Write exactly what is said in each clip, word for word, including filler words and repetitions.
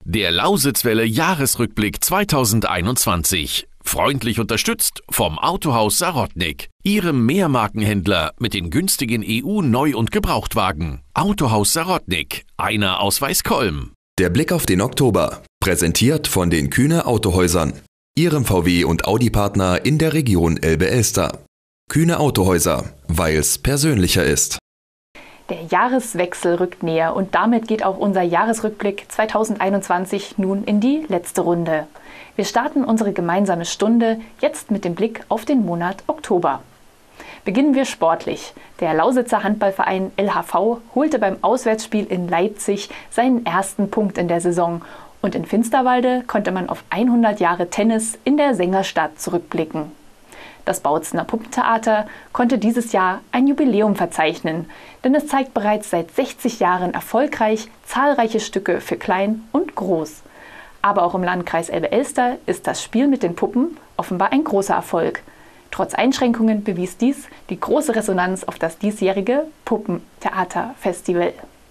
Der Lausitzwelle Jahresrückblick zweitausendeinundzwanzig. Freundlich unterstützt vom Autohaus Sarotnik, Ihrem Mehrmarkenhändler mit den günstigen E U-Neu- und Gebrauchtwagen. Autohaus Sarotnik, einer aus Weißkolm. Der Blick auf den Oktober, präsentiert von den Kühne Autohäusern, Ihrem V W- und Audi-Partner in der Region Elbe-Elster. Kühne Autohäuser, weil's persönlicher ist. Der Jahreswechsel rückt näher und damit geht auch unser Jahresrückblick zweitausendeinundzwanzig nun in die letzte Runde. Wir starten unsere gemeinsame Stunde jetzt mit dem Blick auf den Monat Oktober. Beginnen wir sportlich. Der Lausitzer Handballverein L H V holte beim Auswärtsspiel in Leipzig seinen ersten Punkt in der Saison und in Finsterwalde konnte man auf hundert Jahre Tennis in der Sängerstadt zurückblicken. Das Bautzener Puppentheater konnte dieses Jahr ein Jubiläum verzeichnen, denn es zeigt bereits seit sechzig Jahren erfolgreich zahlreiche Stücke für Klein und Groß. Aber auch im Landkreis Elbe-Elster ist das Spiel mit den Puppen offenbar ein großer Erfolg. Trotz Einschränkungen bewies dies die große Resonanz auf das diesjährige Puppentheaterfestival.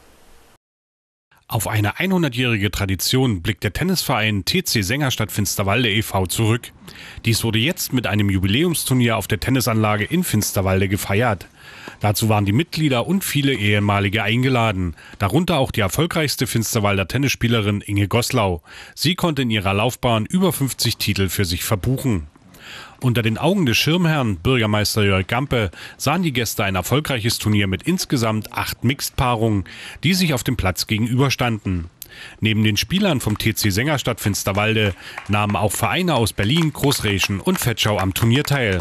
Auf eine hundertjährige Tradition blickt der Tennisverein T C Sängerstadt Finsterwalde e V zurück. Dies wurde jetzt mit einem Jubiläumsturnier auf der Tennisanlage in Finsterwalde gefeiert. Dazu waren die Mitglieder und viele ehemalige eingeladen, darunter auch die erfolgreichste Finsterwalder Tennisspielerin Inge Goslau. Sie konnte in ihrer Laufbahn über fünfzig Titel für sich verbuchen. Unter den Augen des Schirmherrn, Bürgermeister Jörg Gampe, sahen die Gäste ein erfolgreiches Turnier mit insgesamt acht Mixed-Paarungen, die sich auf dem Platz gegenüberstanden. Neben den Spielern vom T C Sängerstadt Finsterwalde nahmen auch Vereine aus Berlin, Großräschen und Vetschau am Turnier teil.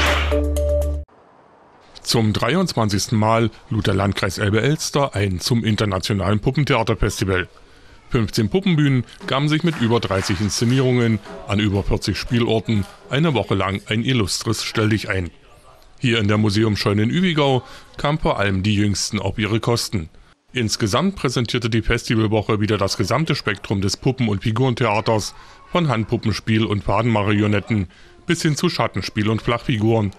Zum dreiundzwanzigsten Mal lud der Landkreis Elbe-Elster ein zum internationalen Puppentheaterfestival. fünfzehn Puppenbühnen gaben sich mit über dreißig Inszenierungen an über vierzig Spielorten eine Woche lang ein illustres Stelldichein. Hier in der Museumsscheune in Übigau kamen vor allem die Jüngsten auf ihre Kosten. Insgesamt präsentierte die Festivalwoche wieder das gesamte Spektrum des Puppen- und Figurentheaters, von Handpuppenspiel und Fadenmarionetten bis hin zu Schattenspiel und Flachfiguren.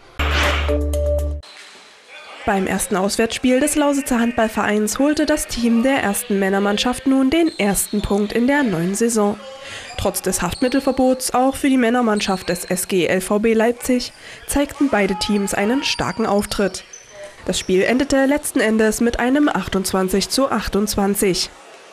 Beim ersten Auswärtsspiel des Lausitzer Handballvereins holte das Team der ersten Männermannschaft nun den ersten Punkt in der neuen Saison. Trotz des Haftmittelverbots auch für die Männermannschaft des S G L V B Leipzig zeigten beide Teams einen starken Auftritt. Das Spiel endete letzten Endes mit einem achtundzwanzig zu achtundzwanzig.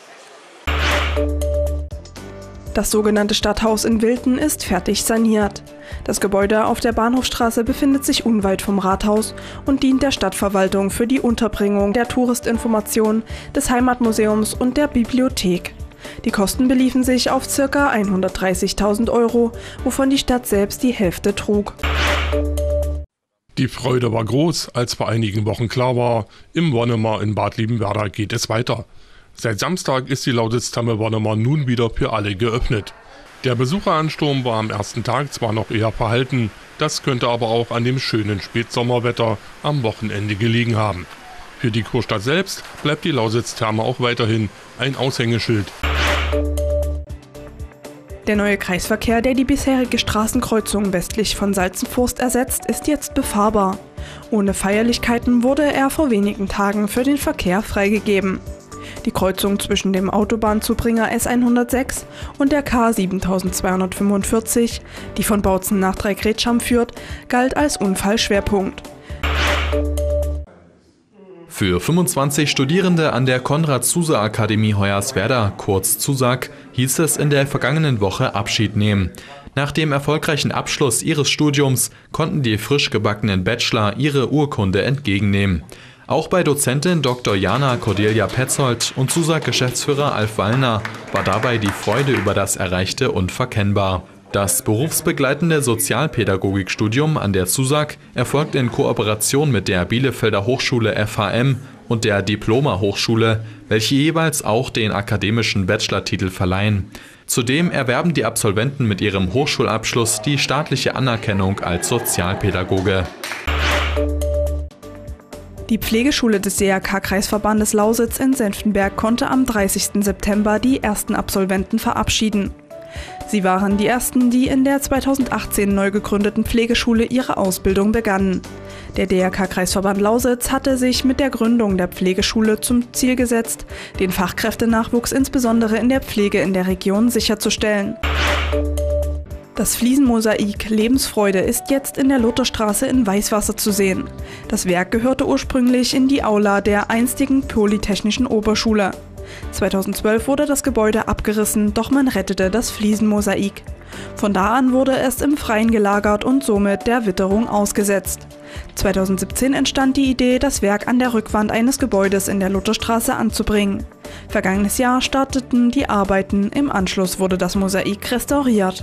Das sogenannte Stadthaus in Wilten ist fertig saniert. Das Gebäude auf der Bahnhofstraße befindet sich unweit vom Rathaus und dient der Stadtverwaltung für die Unterbringung der Touristinformation, des Heimatmuseums und der Bibliothek. Die Kosten beliefen sich auf ca. hundertdreißigtausend Euro, wovon die Stadt selbst die Hälfte trug. Die Freude war groß, als vor einigen Wochen klar war, im Wonnemar in Bad Liebenwerda geht es weiter. Seit Samstag ist die Lausitz-Therme Wonnemar nun wieder für alle geöffnet. Der Besucheransturm war am ersten Tag zwar noch eher verhalten, das könnte aber auch an dem schönen Spätsommerwetter am Wochenende gelegen haben. Für die Kurstadt selbst bleibt die Lausitz-Therme auch weiterhin ein Aushängeschild. Der neue Kreisverkehr, der die bisherige Straßenkreuzung westlich von Salzenforst ersetzt, ist jetzt befahrbar. Ohne Feierlichkeiten wurde er vor wenigen Tagen für den Verkehr freigegeben. Die Kreuzung zwischen dem Autobahnzubringer S hundertsechs und der K siebentausendzweihundertfünfundvierzig, die von Bautzen nach Dreigretscham führt, galt als Unfallschwerpunkt. Für fünfundzwanzig Studierende an der Konrad-Zuse-Akademie Hoyerswerda, kurz ZUSAK, hieß es in der vergangenen Woche Abschied nehmen. Nach dem erfolgreichen Abschluss ihres Studiums konnten die frisch gebackenen Bachelor ihre Urkunde entgegennehmen. Auch bei Dozentin Doktor Jana Cordelia Petzold und ZUSAK-Geschäftsführer Alf Wallner war dabei die Freude über das Erreichte unverkennbar. Das berufsbegleitende Sozialpädagogikstudium an der ZUSAK erfolgt in Kooperation mit der Bielefelder Hochschule F H M und der Diploma-Hochschule, welche jeweils auch den akademischen Bachelor-Titel verleihen. Zudem erwerben die Absolventen mit ihrem Hochschulabschluss die staatliche Anerkennung als Sozialpädagoge. Die Pflegeschule des D R K-Kreisverbandes Lausitz in Senftenberg konnte am dreißigsten September die ersten Absolventen verabschieden. Sie waren die ersten, die in der zweitausendachtzehn neu gegründeten Pflegeschule ihre Ausbildung begannen. Der D R K-Kreisverband Lausitz hatte sich mit der Gründung der Pflegeschule zum Ziel gesetzt, den Fachkräftenachwuchs insbesondere in der Pflege in der Region sicherzustellen. Das Fliesenmosaik Lebensfreude ist jetzt in der Lutherstraße in Weißwasser zu sehen. Das Werk gehörte ursprünglich in die Aula der einstigen Polytechnischen Oberschule. zweitausendzwölf wurde das Gebäude abgerissen, doch man rettete das Fliesenmosaik. Von da an wurde es im Freien gelagert und somit der Witterung ausgesetzt. zweitausendsiebzehn entstand die Idee, das Werk an der Rückwand eines Gebäudes in der Lutherstraße anzubringen. Vergangenes Jahr starteten die Arbeiten, im Anschluss wurde das Mosaik restauriert.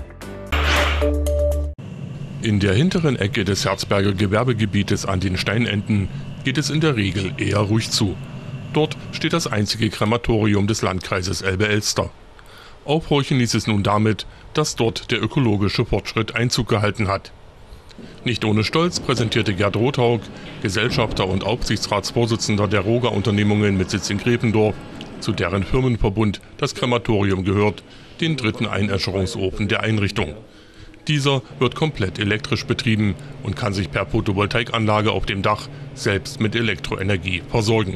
In der hinteren Ecke des Herzberger Gewerbegebietes an den Steinenden geht es in der Regel eher ruhig zu. Dort steht das einzige Krematorium des Landkreises Elbe-Elster. Aufhorchen ließ es nun damit, dass dort der ökologische Fortschritt Einzug gehalten hat. Nicht ohne Stolz präsentierte Gerd Rothaug, Gesellschafter und Aufsichtsratsvorsitzender der Roga-Unternehmungen mit Sitz in Grependorf, zu deren Firmenverbund das Krematorium gehört, den dritten Einäscherungsofen der Einrichtung. Dieser wird komplett elektrisch betrieben und kann sich per Photovoltaikanlage auf dem Dach selbst mit Elektroenergie versorgen.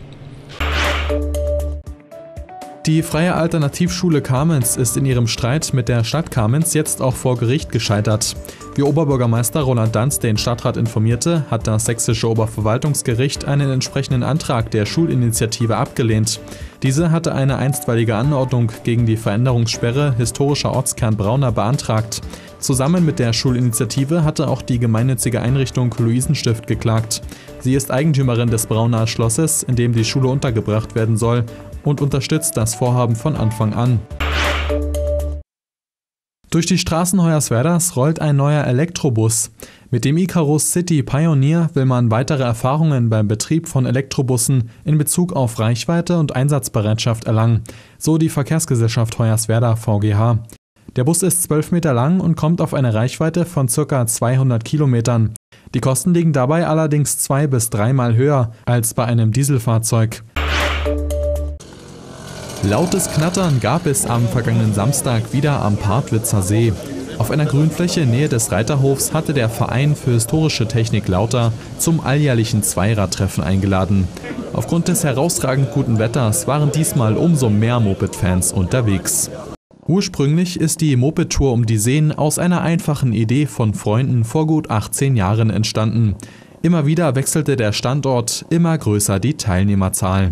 Die Freie Alternativschule Kamenz ist in ihrem Streit mit der Stadt Kamenz jetzt auch vor Gericht gescheitert. Wie Oberbürgermeister Roland Danz den Stadtrat informierte, hat das sächsische Oberverwaltungsgericht einen entsprechenden Antrag der Schulinitiative abgelehnt. Diese hatte eine einstweilige Anordnung gegen die Veränderungssperre historischer Ortskern Brauna beantragt. Zusammen mit der Schulinitiative hatte auch die gemeinnützige Einrichtung Luisenstift geklagt. Sie ist Eigentümerin des Braunaer Schlosses, in dem die Schule untergebracht werden soll, und unterstützt das Vorhaben von Anfang an. Durch die Straßen Hoyerswerders rollt ein neuer Elektrobus. Mit dem Icarus City Pioneer will man weitere Erfahrungen beim Betrieb von Elektrobussen in Bezug auf Reichweite und Einsatzbereitschaft erlangen, so die Verkehrsgesellschaft Hoyerswerda V G H. Der Bus ist zwölf Meter lang und kommt auf eine Reichweite von ca. zweihundert Kilometern. Die Kosten liegen dabei allerdings zwei- bis dreimal höher als bei einem Dieselfahrzeug. Lautes Knattern gab es am vergangenen Samstag wieder am Partwitzer See. Auf einer Grünfläche in Nähe des Reiterhofs hatte der Verein für historische Technik Lauter zum alljährlichen Zweiradtreffen eingeladen. Aufgrund des herausragend guten Wetters waren diesmal umso mehr Moped-Fans unterwegs. Ursprünglich ist die Moped-Tour um die Seen aus einer einfachen Idee von Freunden vor gut achtzehn Jahren entstanden. Immer wieder wechselte der Standort, immer größer die Teilnehmerzahl.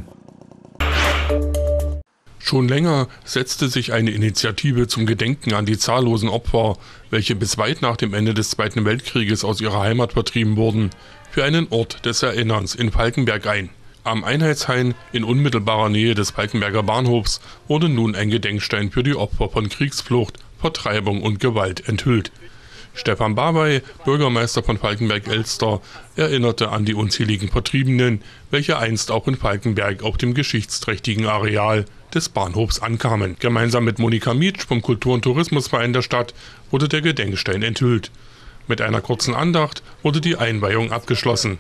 Schon länger setzte sich eine Initiative zum Gedenken an die zahllosen Opfer, welche bis weit nach dem Ende des Zweiten Weltkrieges aus ihrer Heimat vertrieben wurden, für einen Ort des Erinnerns in Falkenberg ein. Am Einheitshain in unmittelbarer Nähe des Falkenberger Bahnhofs wurde nun ein Gedenkstein für die Opfer von Kriegsflucht, Vertreibung und Gewalt enthüllt. Stefan Barbey, Bürgermeister von Falkenberg-Elster, erinnerte an die unzähligen Vertriebenen, welche einst auch in Falkenberg auf dem geschichtsträchtigen Areal des Bahnhofs ankamen. Gemeinsam mit Monika Mietsch vom Kultur- und Tourismusverein der Stadt wurde der Gedenkstein enthüllt. Mit einer kurzen Andacht wurde die Einweihung abgeschlossen.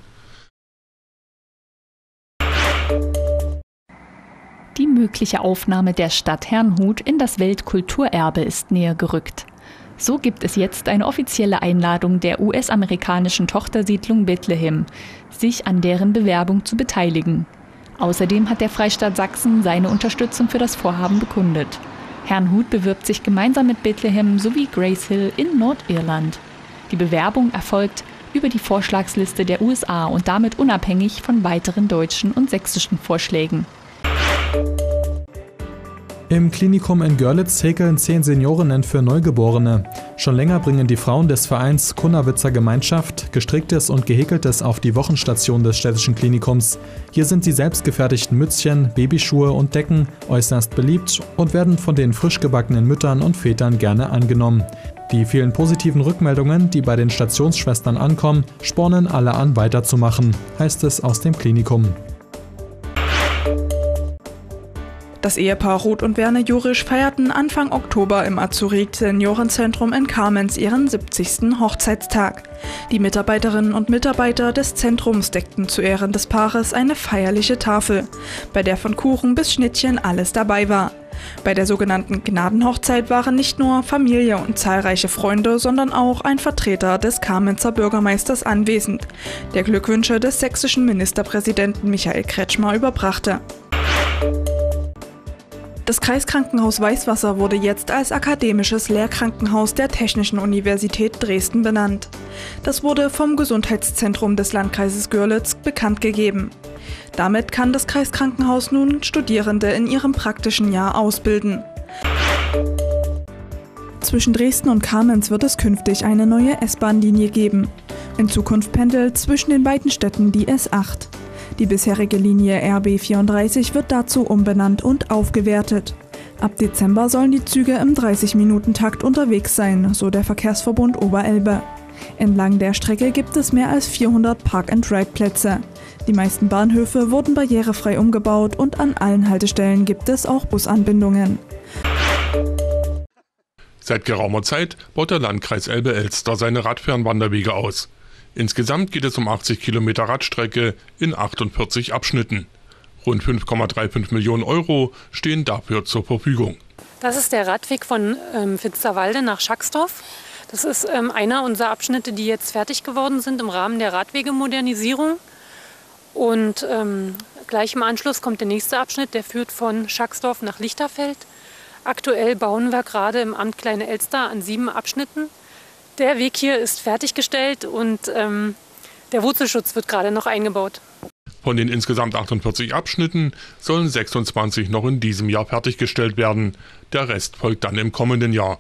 Die mögliche Aufnahme der Stadt Herrnhut in das Weltkulturerbe ist näher gerückt. So gibt es jetzt eine offizielle Einladung der U S-amerikanischen Tochtersiedlung Bethlehem, sich an deren Bewerbung zu beteiligen. Außerdem hat der Freistaat Sachsen seine Unterstützung für das Vorhaben bekundet. Herrnhut bewirbt sich gemeinsam mit Bethlehem sowie Grace Hill in Nordirland. Die Bewerbung erfolgt über die Vorschlagsliste der U S A und damit unabhängig von weiteren deutschen und sächsischen Vorschlägen. Im Klinikum in Görlitz häkeln zehn Seniorinnen für Neugeborene. Schon länger bringen die Frauen des Vereins Kunnawitzer Gemeinschaft gestricktes und gehäkeltes auf die Wochenstation des städtischen Klinikums. Hier sind die selbstgefertigten Mützchen, Babyschuhe und Decken äußerst beliebt und werden von den frisch gebackenen Müttern und Vätern gerne angenommen. Die vielen positiven Rückmeldungen, die bei den Stationsschwestern ankommen, spornen alle an, weiterzumachen, heißt es aus dem Klinikum. Das Ehepaar Ruth und Werner Jurisch feierten Anfang Oktober im Azurit Seniorenzentrum in Kamenz ihren siebzigsten Hochzeitstag. Die Mitarbeiterinnen und Mitarbeiter des Zentrums deckten zu Ehren des Paares eine feierliche Tafel, bei der von Kuchen bis Schnittchen alles dabei war. Bei der sogenannten Gnadenhochzeit waren nicht nur Familie und zahlreiche Freunde, sondern auch ein Vertreter des Kamenzer Bürgermeisters anwesend, der Glückwünsche des sächsischen Ministerpräsidenten Michael Kretschmer überbrachte. Das Kreiskrankenhaus Weißwasser wurde jetzt als akademisches Lehrkrankenhaus der Technischen Universität Dresden benannt. Das wurde vom Gesundheitszentrum des Landkreises Görlitz bekannt gegeben. Damit kann das Kreiskrankenhaus nun Studierende in ihrem praktischen Jahr ausbilden. Zwischen Dresden und Kamenz wird es künftig eine neue S-Bahn-Linie geben. In Zukunft pendelt zwischen den beiden Städten die S acht. Die bisherige Linie R B vierunddreißig wird dazu umbenannt und aufgewertet. Ab Dezember sollen die Züge im dreißig-Minuten-Takt unterwegs sein, so der Verkehrsverbund Oberelbe. Entlang der Strecke gibt es mehr als vierhundert Park-and-Ride-Plätze. Die meisten Bahnhöfe wurden barrierefrei umgebaut und an allen Haltestellen gibt es auch Busanbindungen. Seit geraumer Zeit baut der Landkreis Elbe-Elster seine Radfernwanderwege aus. Insgesamt geht es um achtzig Kilometer Radstrecke in achtundvierzig Abschnitten. Rund fünf Komma fünfunddreißig Millionen Euro stehen dafür zur Verfügung. Das ist der Radweg von ähm, Finsterwalde nach Schacksdorf. Das ist ähm, einer unserer Abschnitte, die jetzt fertig geworden sind im Rahmen der Radwegemodernisierung. Und ähm, gleich im Anschluss kommt der nächste Abschnitt, der führt von Schacksdorf nach Lichterfeld. Aktuell bauen wir gerade im Amt Kleine Elster an sieben Abschnitten. Der Weg hier ist fertiggestellt und ähm, der Wurzelschutz wird gerade noch eingebaut. Von den insgesamt achtundvierzig Abschnitten sollen sechsundzwanzig noch in diesem Jahr fertiggestellt werden. Der Rest folgt dann im kommenden Jahr.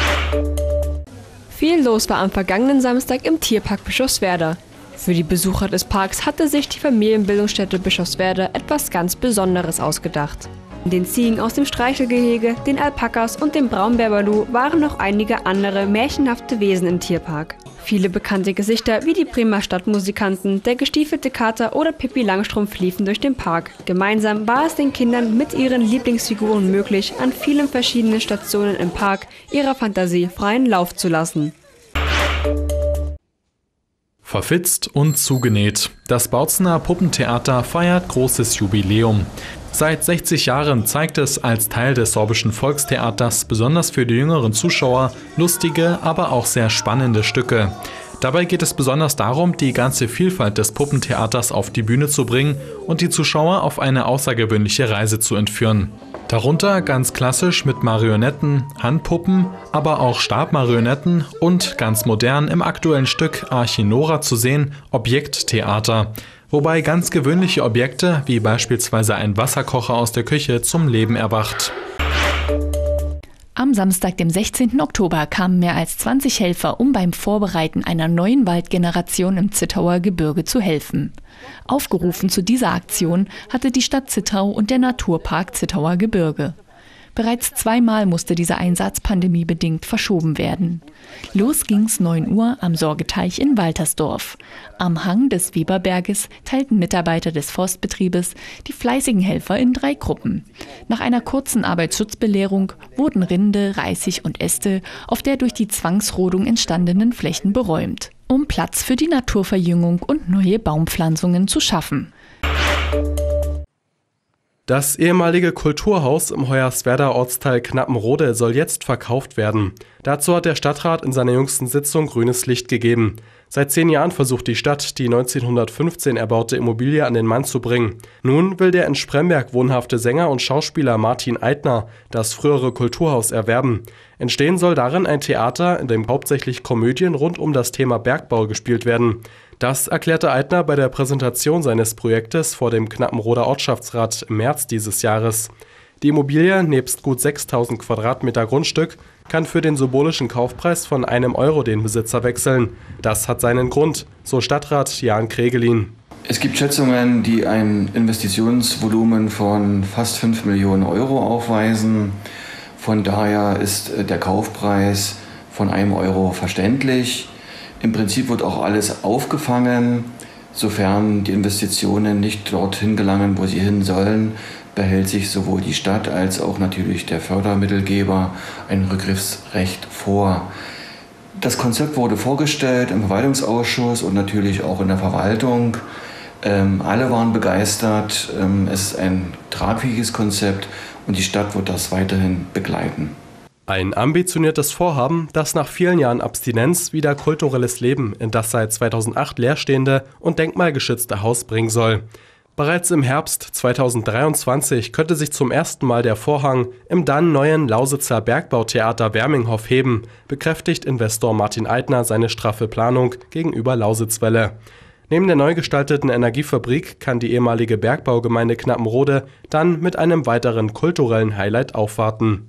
Viel los war am vergangenen Samstag im Tierpark Bischofswerda. Für die Besucher des Parks hatte sich die Familienbildungsstätte Bischofswerda etwas ganz Besonderes ausgedacht. Den Ziegen aus dem Streichelgehege, den Alpakas und dem Braunbär-Balu waren noch einige andere märchenhafte Wesen im Tierpark. Viele bekannte Gesichter wie die Bremer Stadtmusikanten, der gestiefelte Kater oder Pippi Langstrumpf liefen durch den Park. Gemeinsam war es den Kindern mit ihren Lieblingsfiguren möglich, an vielen verschiedenen Stationen im Park ihrer Fantasie freien Lauf zu lassen. Verfitzt und zugenäht. Das Bautzener Puppentheater feiert großes Jubiläum. Seit sechzig Jahren zeigt es als Teil des sorbischen Volkstheaters besonders für die jüngeren Zuschauer lustige, aber auch sehr spannende Stücke. Dabei geht es besonders darum, die ganze Vielfalt des Puppentheaters auf die Bühne zu bringen und die Zuschauer auf eine außergewöhnliche Reise zu entführen. Darunter ganz klassisch mit Marionetten, Handpuppen, aber auch Stabmarionetten und ganz modern im aktuellen Stück Archinora zu sehen, Objekttheater. Wobei ganz gewöhnliche Objekte, wie beispielsweise ein Wasserkocher aus der Küche, zum Leben erwacht. Am Samstag, dem sechzehnten Oktober, kamen mehr als zwanzig Helfer, um beim Vorbereiten einer neuen Waldgeneration im Zittauer Gebirge zu helfen. Aufgerufen zu dieser Aktion hatte die Stadt Zittau und der Naturpark Zittauer Gebirge. Bereits zweimal musste dieser Einsatz pandemiebedingt verschoben werden. Los ging's neun Uhr am Sorgeteich in Waltersdorf. Am Hang des Weberberges teilten Mitarbeiter des Forstbetriebes die fleißigen Helfer in drei Gruppen. Nach einer kurzen Arbeitsschutzbelehrung wurden Rinde, Reisig und Äste auf der durch die Zwangsrodung entstandenen Flächen beräumt, um Platz für die Naturverjüngung und neue Baumpflanzungen zu schaffen. Das ehemalige Kulturhaus im Hoyerswerda Ortsteil Knappenrode soll jetzt verkauft werden. Dazu hat der Stadtrat in seiner jüngsten Sitzung grünes Licht gegeben. Seit zehn Jahren versucht die Stadt, die neunzehnhundertfünfzehn erbaute Immobilie an den Mann zu bringen. Nun will der in Spremberg wohnhafte Sänger und Schauspieler Martin Eitner das frühere Kulturhaus erwerben. Entstehen soll darin ein Theater, in dem hauptsächlich Komödien rund um das Thema Bergbau gespielt werden. Das erklärte Eitner bei der Präsentation seines Projektes vor dem Knappenroder Ortschaftsrat im März dieses Jahres. Die Immobilie, nebst gut sechstausend Quadratmeter Grundstück, kann für den symbolischen Kaufpreis von einem Euro den Besitzer wechseln. Das hat seinen Grund, so Stadtrat Jan Kregelin. Es gibt Schätzungen, die ein Investitionsvolumen von fast fünf Millionen Euro aufweisen. Von daher ist der Kaufpreis von einem Euro verständlich. Im Prinzip wird auch alles aufgefangen. Sofern die Investitionen nicht dorthin gelangen, wo sie hin sollen, behält sich sowohl die Stadt als auch natürlich der Fördermittelgeber ein Rückgriffsrecht vor. Das Konzept wurde vorgestellt im Verwaltungsausschuss und natürlich auch in der Verwaltung. Ähm, alle waren begeistert. Ähm, es ist ein tragfähiges Konzept und die Stadt wird das weiterhin begleiten. Ein ambitioniertes Vorhaben, das nach vielen Jahren Abstinenz wieder kulturelles Leben in das seit zweitausendacht leerstehende und denkmalgeschützte Haus bringen soll. Bereits im Herbst zweitausenddreiundzwanzig könnte sich zum ersten Mal der Vorhang im dann neuen Lausitzer Bergbautheater Werminghof heben, bekräftigt Investor Martin Eitner seine straffe Planung gegenüber Lausitzwelle. Neben der neu gestalteten Energiefabrik kann die ehemalige Bergbaugemeinde Knappenrode dann mit einem weiteren kulturellen Highlight aufwarten.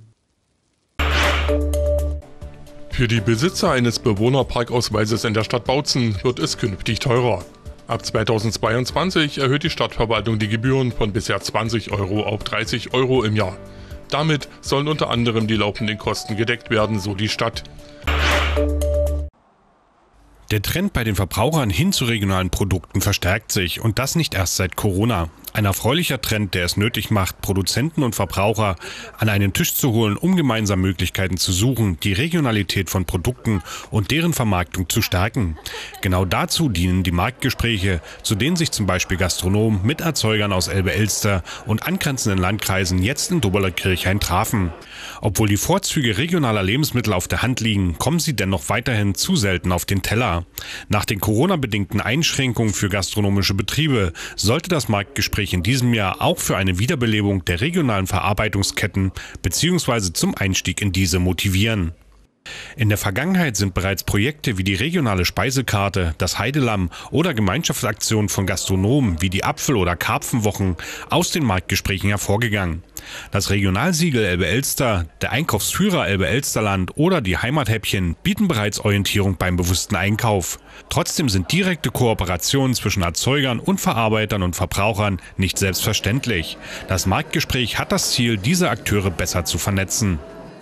Für die Besitzer eines Bewohnerparkausweises in der Stadt Bautzen wird es künftig teurer. Ab zweitausendzweiundzwanzig erhöht die Stadtverwaltung die Gebühren von bisher zwanzig Euro auf dreißig Euro im Jahr. Damit sollen unter anderem die laufenden Kosten gedeckt werden, so die Stadt. Der Trend bei den Verbrauchern hin zu regionalen Produkten verstärkt sich und das nicht erst seit Corona. Ein erfreulicher Trend, der es nötig macht, Produzenten und Verbraucher an einen Tisch zu holen, um gemeinsam Möglichkeiten zu suchen, die Regionalität von Produkten und deren Vermarktung zu stärken. Genau dazu dienen die Marktgespräche, zu denen sich zum Beispiel Gastronomen mit Erzeugern aus Elbe-Elster und angrenzenden Landkreisen jetzt in Doberle-Kirchhain trafen. Obwohl die Vorzüge regionaler Lebensmittel auf der Hand liegen, kommen sie dennoch weiterhin zu selten auf den Teller. Nach den Corona-bedingten Einschränkungen für gastronomische Betriebe sollte das Marktgespräch in diesem Jahr auch für eine Wiederbelebung der regionalen Verarbeitungsketten bzw. zum Einstieg in diese motivieren. In der Vergangenheit sind bereits Projekte wie die regionale Speisekarte, das Heidelamm oder Gemeinschaftsaktionen von Gastronomen wie die Apfel- oder Karpfenwochen aus den Marktgesprächen hervorgegangen. Das Regionalsiegel Elbe-Elster, der Einkaufsführer Elbe-Elsterland oder die Heimathäppchen bieten bereits Orientierung beim bewussten Einkauf. Trotzdem sind direkte Kooperationen zwischen Erzeugern und Verarbeitern und Verbrauchern nicht selbstverständlich. Das Marktgespräch hat das Ziel, diese Akteure besser zu vernetzen.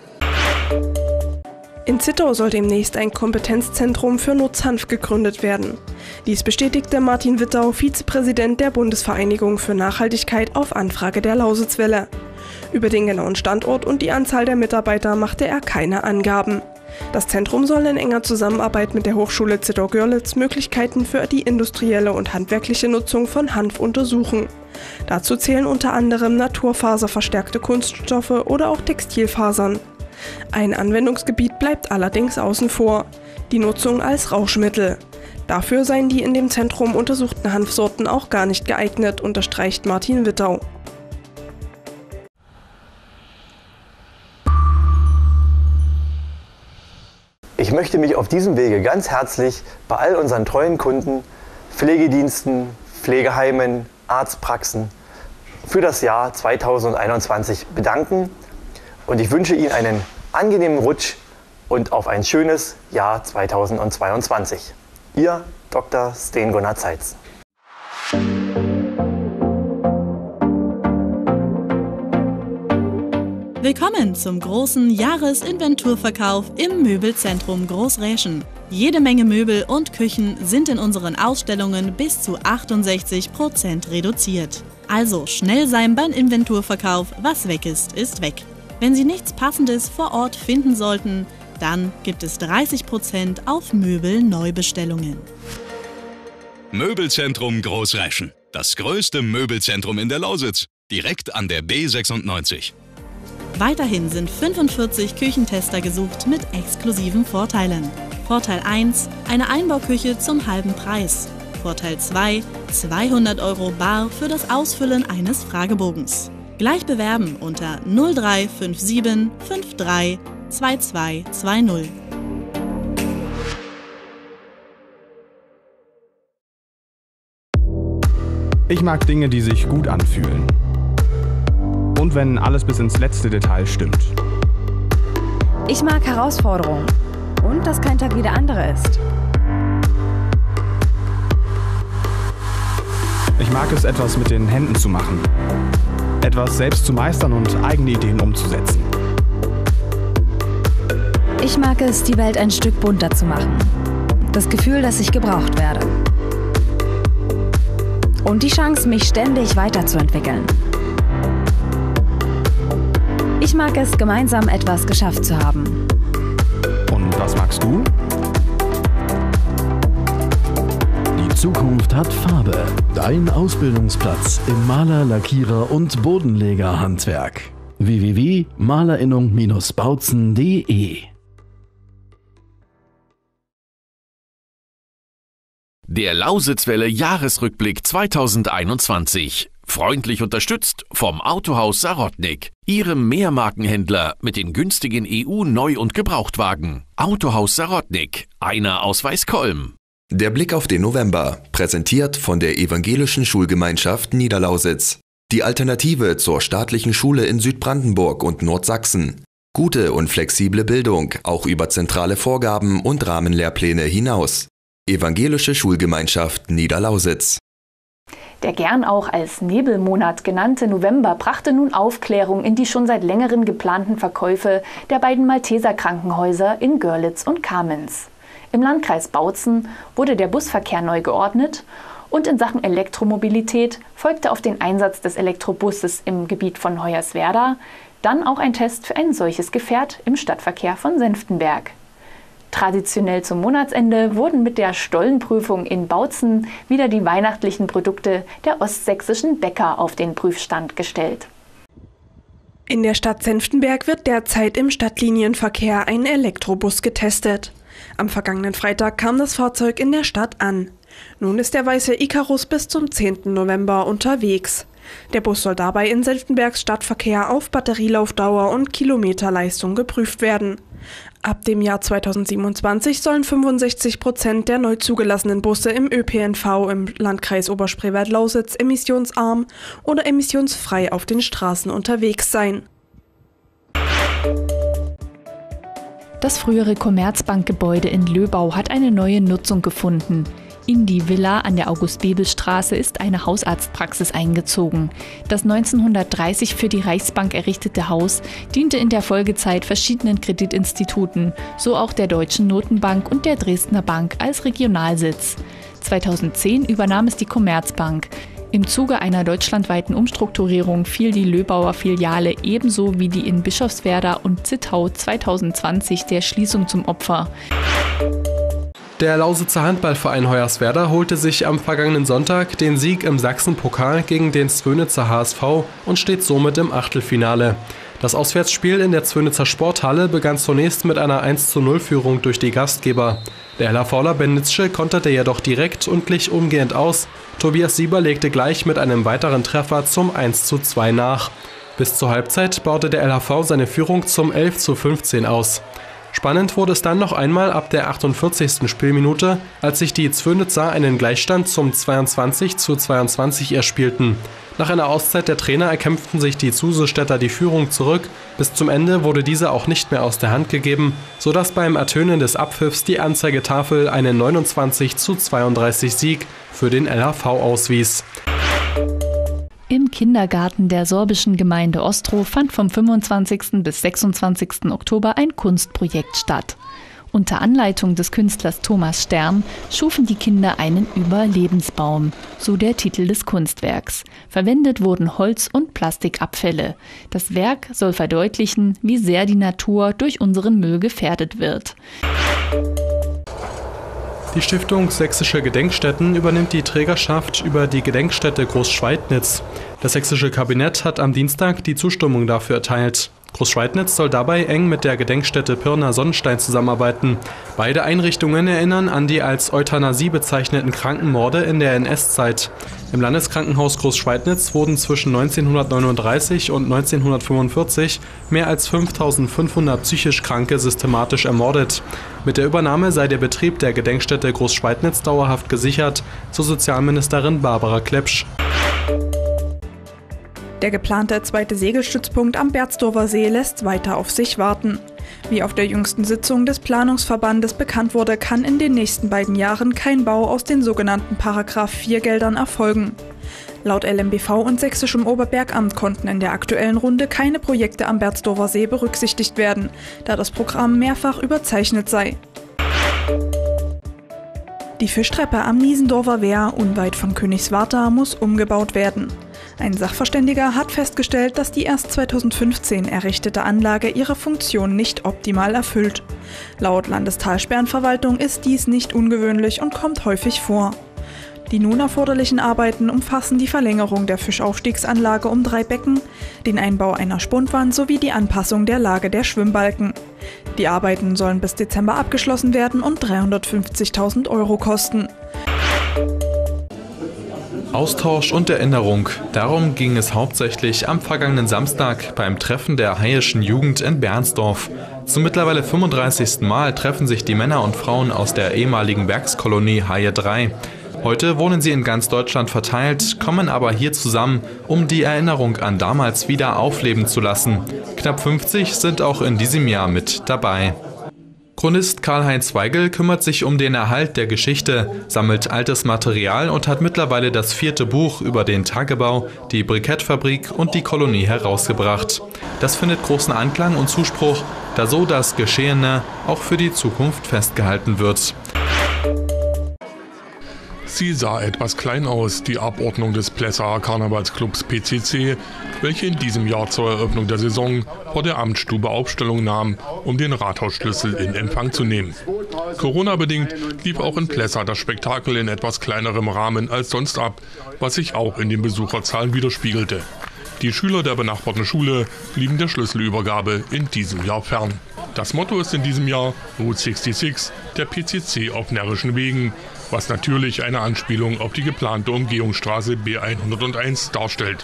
In Zittau soll demnächst ein Kompetenzzentrum für Nutzhanf gegründet werden. Dies bestätigte Martin Wittau, Vizepräsident der Bundesvereinigung für Nachhaltigkeit, auf Anfrage der Lausitzwelle. Über den genauen Standort und die Anzahl der Mitarbeiter machte er keine Angaben. Das Zentrum soll in enger Zusammenarbeit mit der Hochschule Zittau-Görlitz Möglichkeiten für die industrielle und handwerkliche Nutzung von Hanf untersuchen. Dazu zählen unter anderem naturfaserverstärkte Kunststoffe oder auch Textilfasern. Ein Anwendungsgebiet bleibt allerdings außen vor: die Nutzung als Rauschmittel. Dafür seien die in dem Zentrum untersuchten Hanfsorten auch gar nicht geeignet, unterstreicht Martin Wittau. Ich möchte mich auf diesem Wege ganz herzlich bei all unseren treuen Kunden, Pflegediensten, Pflegeheimen, Arztpraxen für das Jahr zweitausendeinundzwanzig bedanken. Und ich wünsche Ihnen einen angenehmen Rutsch und auf ein schönes Jahr zweitausendzweiundzwanzig. Ihr Doktor Sten Gunnar Zeitz. Willkommen zum großen Jahresinventurverkauf im Möbelzentrum Großräschen. Jede Menge Möbel und Küchen sind in unseren Ausstellungen bis zu achtundsechzig Prozent reduziert. Also schnell sein beim Inventurverkauf, was weg ist, ist weg. Wenn Sie nichts Passendes vor Ort finden sollten, dann gibt es dreißig Prozent auf Möbelneubestellungen. Möbelzentrum Großräschen. Das größte Möbelzentrum in der Lausitz. Direkt an der B sechsundneunzig. Weiterhin sind fünfundvierzig Küchentester gesucht mit exklusiven Vorteilen. Vorteil eins, eine Einbauküche zum halben Preis. Vorteil zwei, zweihundert Euro bar für das Ausfüllen eines Fragebogens. Gleich bewerben unter null drei fünf sieben fünf drei zwei zwei zwei null. Ich mag Dinge, die sich gut anfühlen. Und wenn alles bis ins letzte Detail stimmt. Ich mag Herausforderungen und dass kein Tag wie der andere ist. Ich mag es, etwas mit den Händen zu machen. Etwas selbst zu meistern und eigene Ideen umzusetzen. Ich mag es, die Welt ein Stück bunter zu machen. Das Gefühl, dass ich gebraucht werde. Und die Chance, mich ständig weiterzuentwickeln. Ich mag es, gemeinsam etwas geschafft zu haben. Und was magst du? Die Zukunft hat Farbe. Dein Ausbildungsplatz im Maler-, Lackierer- und Bodenlegerhandwerk. w w w punkt malerinnung Bindestrich bautzen punkt de. Der Lausitzwelle Jahresrückblick zweitausendeinundzwanzig. Freundlich unterstützt vom Autohaus Sarotnik. Ihrem Mehrmarkenhändler mit den günstigen E U-Neu- und Gebrauchtwagen. Autohaus Sarotnik. Einer aus Weißkolm. Der Blick auf den November, präsentiert von der Evangelischen Schulgemeinschaft Niederlausitz. Die Alternative zur staatlichen Schule in Südbrandenburg und Nordsachsen. Gute und flexible Bildung, auch über zentrale Vorgaben und Rahmenlehrpläne hinaus. Evangelische Schulgemeinschaft Niederlausitz. Der gern auch als Nebelmonat genannte November brachte nun Aufklärung in die schon seit längerem geplanten Verkäufe der beiden Malteser-Krankenhäuser in Görlitz und Kamenz. Im Landkreis Bautzen wurde der Busverkehr neu geordnet und in Sachen Elektromobilität folgte auf den Einsatz des Elektrobusses im Gebiet von Hoyerswerda dann auch ein Test für ein solches Gefährt im Stadtverkehr von Senftenberg. Traditionell zum Monatsende wurden mit der Stollenprüfung in Bautzen wieder die weihnachtlichen Produkte der ostsächsischen Bäcker auf den Prüfstand gestellt. In der Stadt Senftenberg wird derzeit im Stadtlinienverkehr ein Elektrobus getestet. Am vergangenen Freitag kam das Fahrzeug in der Stadt an. Nun ist der weiße Icarus bis zum zehnten November unterwegs. Der Bus soll dabei in Senftenbergs Stadtverkehr auf Batterielaufdauer und Kilometerleistung geprüft werden. Ab dem Jahr zweitausendsiebenundzwanzig sollen fünfundsechzig Prozent der neu zugelassenen Busse im Ö P N V im Landkreis Oberspreewald-Lausitz emissionsarm oder emissionsfrei auf den Straßen unterwegs sein. Das frühere Commerzbankgebäude in Löbau hat eine neue Nutzung gefunden. In die Villa an der August-Bebel-Straße ist eine Hausarztpraxis eingezogen. Das neunzehnhundertdreißig für die Reichsbank errichtete Haus diente in der Folgezeit verschiedenen Kreditinstituten, so auch der Deutschen Notenbank und der Dresdner Bank als Regionalsitz. zweitausendzehn übernahm es die Commerzbank. Im Zuge einer deutschlandweiten Umstrukturierung fiel die Löbauer Filiale ebenso wie die in Bischofswerda und Zittau zweitausendzwanzig der Schließung zum Opfer. Der Lausitzer Handballverein Hoyerswerda holte sich am vergangenen Sonntag den Sieg im Sachsenpokal gegen den Zwönitzer H S V und steht somit im Achtelfinale. Das Auswärtsspiel in der Zwönitzer Sporthalle begann zunächst mit einer eins zu null Führung durch die Gastgeber. Der LHVler Bennitzsche konterte jedoch direkt und glich umgehend aus. Tobias Sieber legte gleich mit einem weiteren Treffer zum eins zu zwei nach. Bis zur Halbzeit baute der L H V seine Führung zum elf zu fünfzehn aus. Spannend wurde es dann noch einmal ab der achtundvierzigsten Spielminute, als sich die Zwönitzer einen Gleichstand zum zweiundzwanzig zu zweiundzwanzig erspielten. Nach einer Auszeit der Trainer erkämpften sich die Zusestädter die Führung zurück. Bis zum Ende wurde diese auch nicht mehr aus der Hand gegeben, sodass beim Ertönen des Abpfiffs die Anzeigetafel einen neunundzwanzig zu zweiunddreißig Sieg für den L H V auswies. Im Kindergarten der sorbischen Gemeinde Ostroh fand vom fünfundzwanzigsten bis sechsundzwanzigsten Oktober ein Kunstprojekt statt. Unter Anleitung des Künstlers Thomas Stern schufen die Kinder einen Überlebensbaum, so der Titel des Kunstwerks. Verwendet wurden Holz- und Plastikabfälle. Das Werk soll verdeutlichen, wie sehr die Natur durch unseren Müll gefährdet wird. Die Stiftung Sächsische Gedenkstätten übernimmt die Trägerschaft über die Gedenkstätte Großschweidnitz. Das sächsische Kabinett hat am Dienstag die Zustimmung dafür erteilt. Großschweidnitz soll dabei eng mit der Gedenkstätte Pirna Sonnenstein zusammenarbeiten. Beide Einrichtungen erinnern an die als Euthanasie bezeichneten Krankenmorde in der N S-Zeit. Im Landeskrankenhaus Großschweidnitz wurden zwischen neunzehnhundertneununddreißig und neunzehnhundertfünfundvierzig mehr als fünftausendfünfhundert psychisch Kranke systematisch ermordet. Mit der Übernahme sei der Betrieb der Gedenkstätte Großschweidnitz dauerhaft gesichert, so Sozialministerin Barbara Klepsch. Der geplante zweite Segelstützpunkt am Berzdorfer See lässt weiter auf sich warten. Wie auf der jüngsten Sitzung des Planungsverbandes bekannt wurde, kann in den nächsten beiden Jahren kein Bau aus den sogenannten Paragraph vier Geldern erfolgen. Laut L M B V und Sächsischem Oberbergamt konnten in der aktuellen Runde keine Projekte am Berzdorfer See berücksichtigt werden, da das Programm mehrfach überzeichnet sei. Die Fischtreppe am Niesendorfer Wehr, unweit von Königswartha, muss umgebaut werden. Ein Sachverständiger hat festgestellt, dass die erst zweitausendfünfzehn errichtete Anlage ihre Funktion nicht optimal erfüllt. Laut Landestalsperrenverwaltung ist dies nicht ungewöhnlich und kommt häufig vor. Die nun erforderlichen Arbeiten umfassen die Verlängerung der Fischaufstiegsanlage um drei Becken, den Einbau einer Spundwand sowie die Anpassung der Lage der Schwimmbalken. Die Arbeiten sollen bis Dezember abgeschlossen werden und dreihundertfünfzigtausend Euro kosten. Austausch und Erinnerung. Darum ging es hauptsächlich am vergangenen Samstag beim Treffen der Hayischen Jugend in Bernsdorf. Zum mittlerweile fünfunddreißigsten Mal treffen sich die Männer und Frauen aus der ehemaligen Werkskolonie Haie drei. Heute wohnen sie in ganz Deutschland verteilt, kommen aber hier zusammen, um die Erinnerung an damals wieder aufleben zu lassen. Knapp fünfzig sind auch in diesem Jahr mit dabei. Chronist Karl-Heinz Weigel kümmert sich um den Erhalt der Geschichte, sammelt altes Material und hat mittlerweile das vierte Buch über den Tagebau, die Brikettfabrik und die Kolonie herausgebracht. Das findet großen Anklang und Zuspruch, da so das Geschehene auch für die Zukunft festgehalten wird. Sie sah etwas klein aus, die Abordnung des Plessaer Karnevalsclubs P C C, welche in diesem Jahr zur Eröffnung der Saison vor der Amtsstube Aufstellung nahm, um den Rathausschlüssel in Empfang zu nehmen. Corona-bedingt lief auch in Plessa das Spektakel in etwas kleinerem Rahmen als sonst ab, was sich auch in den Besucherzahlen widerspiegelte. Die Schüler der benachbarten Schule blieben der Schlüsselübergabe in diesem Jahr fern. Das Motto ist in diesem Jahr Route sechsundsechzig, der P C C auf närrischen Wegen, was natürlich eine Anspielung auf die geplante Umgehungsstraße B hunderteins darstellt.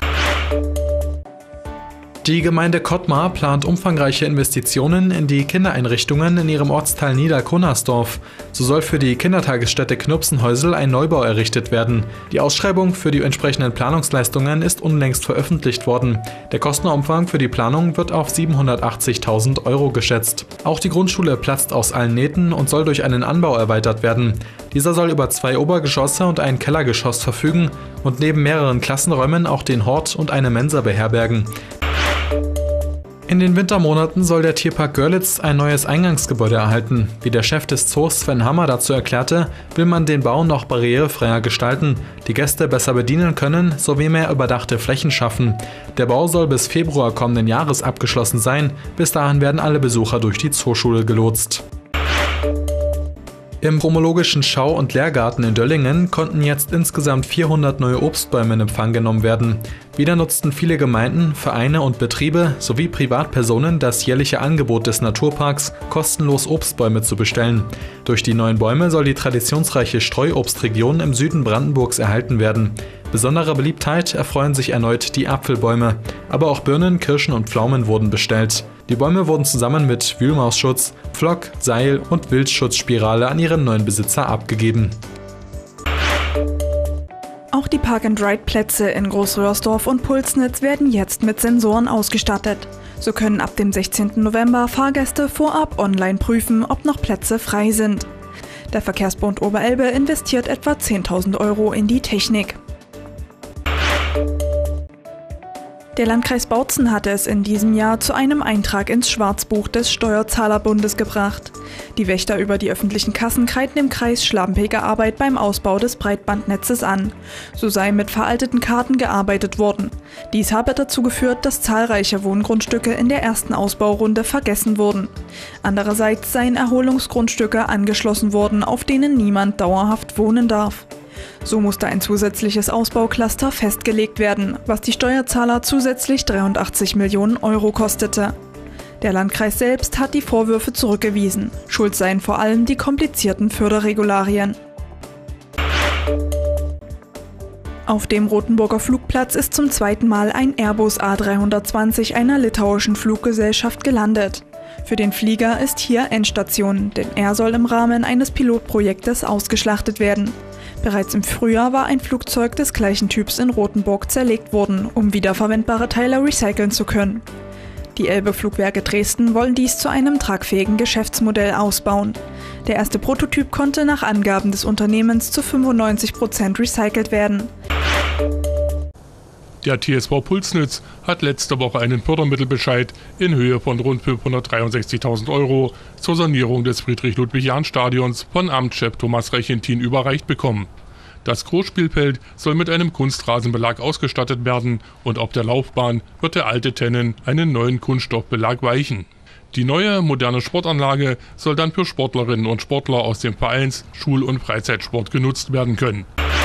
Die Gemeinde Kottmar plant umfangreiche Investitionen in die Kindereinrichtungen in ihrem Ortsteil Niederkunnersdorf. So soll für die Kindertagesstätte Knupsenhäusel ein Neubau errichtet werden. Die Ausschreibung für die entsprechenden Planungsleistungen ist unlängst veröffentlicht worden. Der Kostenumfang für die Planung wird auf siebenhundertachtzigtausend Euro geschätzt. Auch die Grundschule platzt aus allen Nähten und soll durch einen Anbau erweitert werden. Dieser soll über zwei Obergeschosse und ein Kellergeschoss verfügen und neben mehreren Klassenräumen auch den Hort und eine Mensa beherbergen. In den Wintermonaten soll der Tierpark Görlitz ein neues Eingangsgebäude erhalten. Wie der Chef des Zoos Sven Hammer dazu erklärte, will man den Bau noch barrierefreier gestalten, die Gäste besser bedienen können sowie mehr überdachte Flächen schaffen. Der Bau soll bis Februar kommenden Jahres abgeschlossen sein. Bis dahin werden alle Besucher durch die Zooschule gelotst. Im Pomologischen Schau- und Lehrgarten in Döllingen konnten jetzt insgesamt vierhundert neue Obstbäume in Empfang genommen werden. Wieder nutzten viele Gemeinden, Vereine und Betriebe sowie Privatpersonen das jährliche Angebot des Naturparks, kostenlos Obstbäume zu bestellen. Durch die neuen Bäume soll die traditionsreiche Streuobstregion im Süden Brandenburgs erhalten werden. Besonderer Beliebtheit erfreuen sich erneut die Apfelbäume, aber auch Birnen, Kirschen und Pflaumen wurden bestellt. Die Bäume wurden zusammen mit Wühlmausschutz, Pflock, Seil und Wildschutzspirale an ihren neuen Besitzer abgegeben. Auch die Park-and-Ride-Plätze in Großröhrsdorf und Pulsnitz werden jetzt mit Sensoren ausgestattet. So können ab dem sechzehnten November Fahrgäste vorab online prüfen, ob noch Plätze frei sind. Der Verkehrsbund Oberelbe investiert etwa zehntausend Euro in die Technik. Der Landkreis Bautzen hatte es in diesem Jahr zu einem Eintrag ins Schwarzbuch des Steuerzahlerbundes gebracht. Die Wächter über die öffentlichen Kassen kreiden im Kreis schlampige Arbeit beim Ausbau des Breitbandnetzes an. So sei mit veralteten Karten gearbeitet worden. Dies habe dazu geführt, dass zahlreiche Wohngrundstücke in der ersten Ausbaurunde vergessen wurden. Andererseits seien Erholungsgrundstücke angeschlossen worden, auf denen niemand dauerhaft wohnen darf. So musste ein zusätzliches Ausbaucluster festgelegt werden, was die Steuerzahler zusätzlich dreiundachtzig Millionen Euro kostete. Der Landkreis selbst hat die Vorwürfe zurückgewiesen. Schuld seien vor allem die komplizierten Förderregularien. Auf dem Rothenburger Flugplatz ist zum zweiten Mal ein Airbus A dreihundertzwanzig einer litauischen Fluggesellschaft gelandet. Für den Flieger ist hier Endstation, denn er soll im Rahmen eines Pilotprojektes ausgeschlachtet werden. Bereits im Frühjahr war ein Flugzeug des gleichen Typs in Rothenburg zerlegt worden, um wiederverwendbare Teile recyceln zu können. Die Elbe-Flugwerke Dresden wollen dies zu einem tragfähigen Geschäftsmodell ausbauen. Der erste Prototyp konnte nach Angaben des Unternehmens zu fünfundneunzig Prozent recycelt werden. Der T S V Pulsnitz hat letzte Woche einen Fördermittelbescheid in Höhe von rund fünfhundertdreiundsechzigtausend Euro zur Sanierung des Friedrich-Ludwig-Jahn-Stadions von Amtschef Thomas Rechentin überreicht bekommen. Das Großspielfeld soll mit einem Kunstrasenbelag ausgestattet werden und auf der Laufbahn wird der alte Tennen einen neuen Kunststoffbelag weichen. Die neue, moderne Sportanlage soll dann für Sportlerinnen und Sportler aus dem Vereins-, Schul- und Freizeitsport genutzt werden können.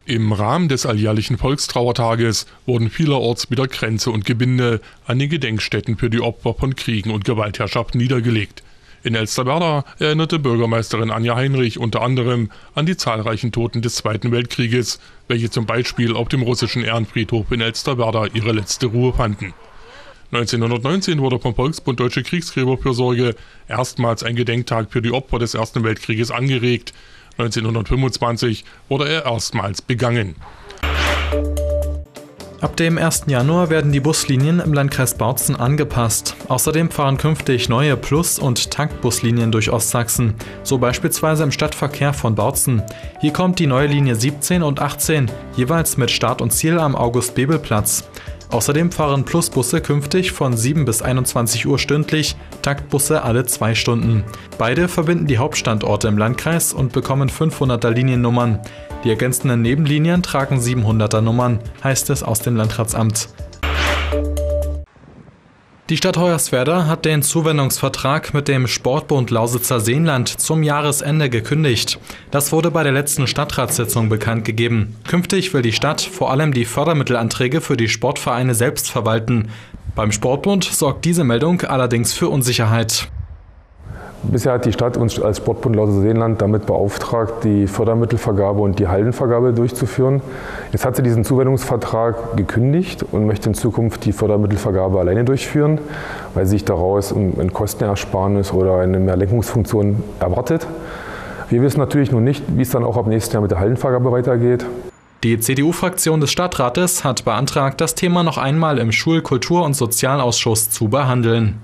Im Rahmen des alljährlichen Volkstrauertages wurden vielerorts wieder Kränze und Gebinde an den Gedenkstätten für die Opfer von Kriegen und Gewaltherrschaft niedergelegt. In Elsterwerda erinnerte Bürgermeisterin Anja Heinrich unter anderem an die zahlreichen Toten des Zweiten Weltkrieges, welche zum Beispiel auf dem russischen Ehrenfriedhof in Elsterwerda ihre letzte Ruhe fanden. neunzehnhundertneunzehn wurde vom Volksbund Deutsche Kriegsgräberfürsorge erstmals ein Gedenktag für die Opfer des Ersten Weltkrieges angeregt. neunzehnhundertfünfundzwanzig wurde er erstmals begangen. Ab dem ersten Januar werden die Buslinien im Landkreis Bautzen angepasst. Außerdem fahren künftig neue Plus- und Taktbuslinien durch Ostsachsen, so beispielsweise im Stadtverkehr von Bautzen. Hier kommt die neue Linie siebzehn und achtzehn, jeweils mit Start und Ziel am August-Bebel-Platz. Außerdem fahren Plusbusse künftig von sieben bis einundzwanzig Uhr stündlich, Taktbusse alle zwei Stunden. Beide verbinden die Hauptstandorte im Landkreis und bekommen fünfhunderter Liniennummern. Die ergänzenden Nebenlinien tragen siebenhunderter Nummern, heißt es aus dem Landratsamt. Die Stadt Hoyerswerda hat den Zuwendungsvertrag mit dem Sportbund Lausitzer Seenland zum Jahresende gekündigt. Das wurde bei der letzten Stadtratssitzung bekannt gegeben. Künftig will die Stadt vor allem die Fördermittelanträge für die Sportvereine selbst verwalten. Beim Sportbund sorgt diese Meldung allerdings für Unsicherheit. Bisher hat die Stadt uns als Sportbund Lausitzer Seenland damit beauftragt, die Fördermittelvergabe und die Hallenvergabe durchzuführen. Jetzt hat sie diesen Zuwendungsvertrag gekündigt und möchte in Zukunft die Fördermittelvergabe alleine durchführen, weil sich daraus ein Kostenersparnis oder eine Mehrlenkungsfunktion erwartet. Wir wissen natürlich noch nicht, wie es dann auch ab nächstem Jahr mit der Hallenvergabe weitergeht. Die C D U-Fraktion des Stadtrates hat beantragt, das Thema noch einmal im Schul-, Kultur- und Sozialausschuss zu behandeln.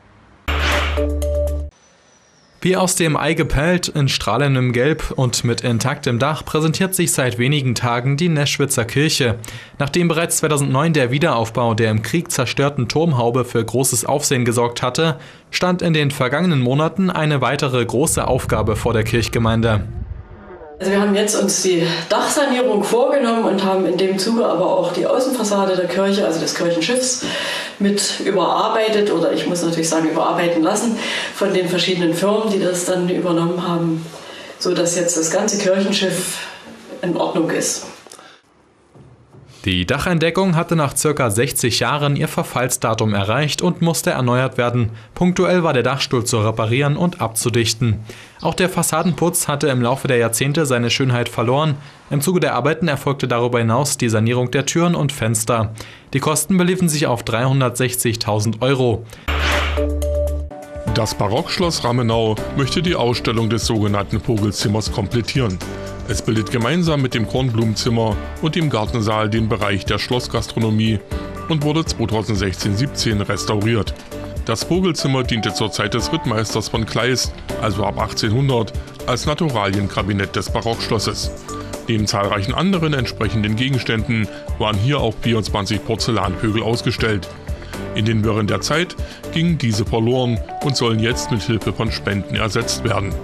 Wie aus dem Ei gepellt, in strahlendem Gelb und mit intaktem Dach präsentiert sich seit wenigen Tagen die Neschwitzer Kirche. Nachdem bereits zweitausendneun der Wiederaufbau der im Krieg zerstörten Turmhaube für großes Aufsehen gesorgt hatte, stand in den vergangenen Monaten eine weitere große Aufgabe vor der Kirchgemeinde. Also wir haben jetzt uns die Dachsanierung vorgenommen und haben in dem Zuge aber auch die Außenfassade der Kirche, also des Kirchenschiffs, mit überarbeitet oder ich muss natürlich sagen überarbeiten lassen von den verschiedenen Firmen, die das dann übernommen haben, sodass jetzt das ganze Kirchenschiff in Ordnung ist. Die Dacheindeckung hatte nach ca. sechzig Jahren ihr Verfallsdatum erreicht und musste erneuert werden. Punktuell war der Dachstuhl zu reparieren und abzudichten. Auch der Fassadenputz hatte im Laufe der Jahrzehnte seine Schönheit verloren. Im Zuge der Arbeiten erfolgte darüber hinaus die Sanierung der Türen und Fenster. Die Kosten beliefen sich auf dreihundertsechzigtausend Euro. Das Barockschloss Ramenau möchte die Ausstellung des sogenannten Vogelzimmers komplettieren. Es bildet gemeinsam mit dem Kornblumenzimmer und dem Gartensaal den Bereich der Schlossgastronomie und wurde zweitausendsechzehn siebzehn restauriert. Das Vogelzimmer diente zur Zeit des Rittmeisters von Kleist, also ab achtzehnhundert, als Naturalienkabinett des Barockschlosses. Neben zahlreichen anderen entsprechenden Gegenständen waren hier auch vierundzwanzig Porzellanvögel ausgestellt. In den Wirren der Zeit gingen diese verloren und sollen jetzt mit Hilfe von Spenden ersetzt werden.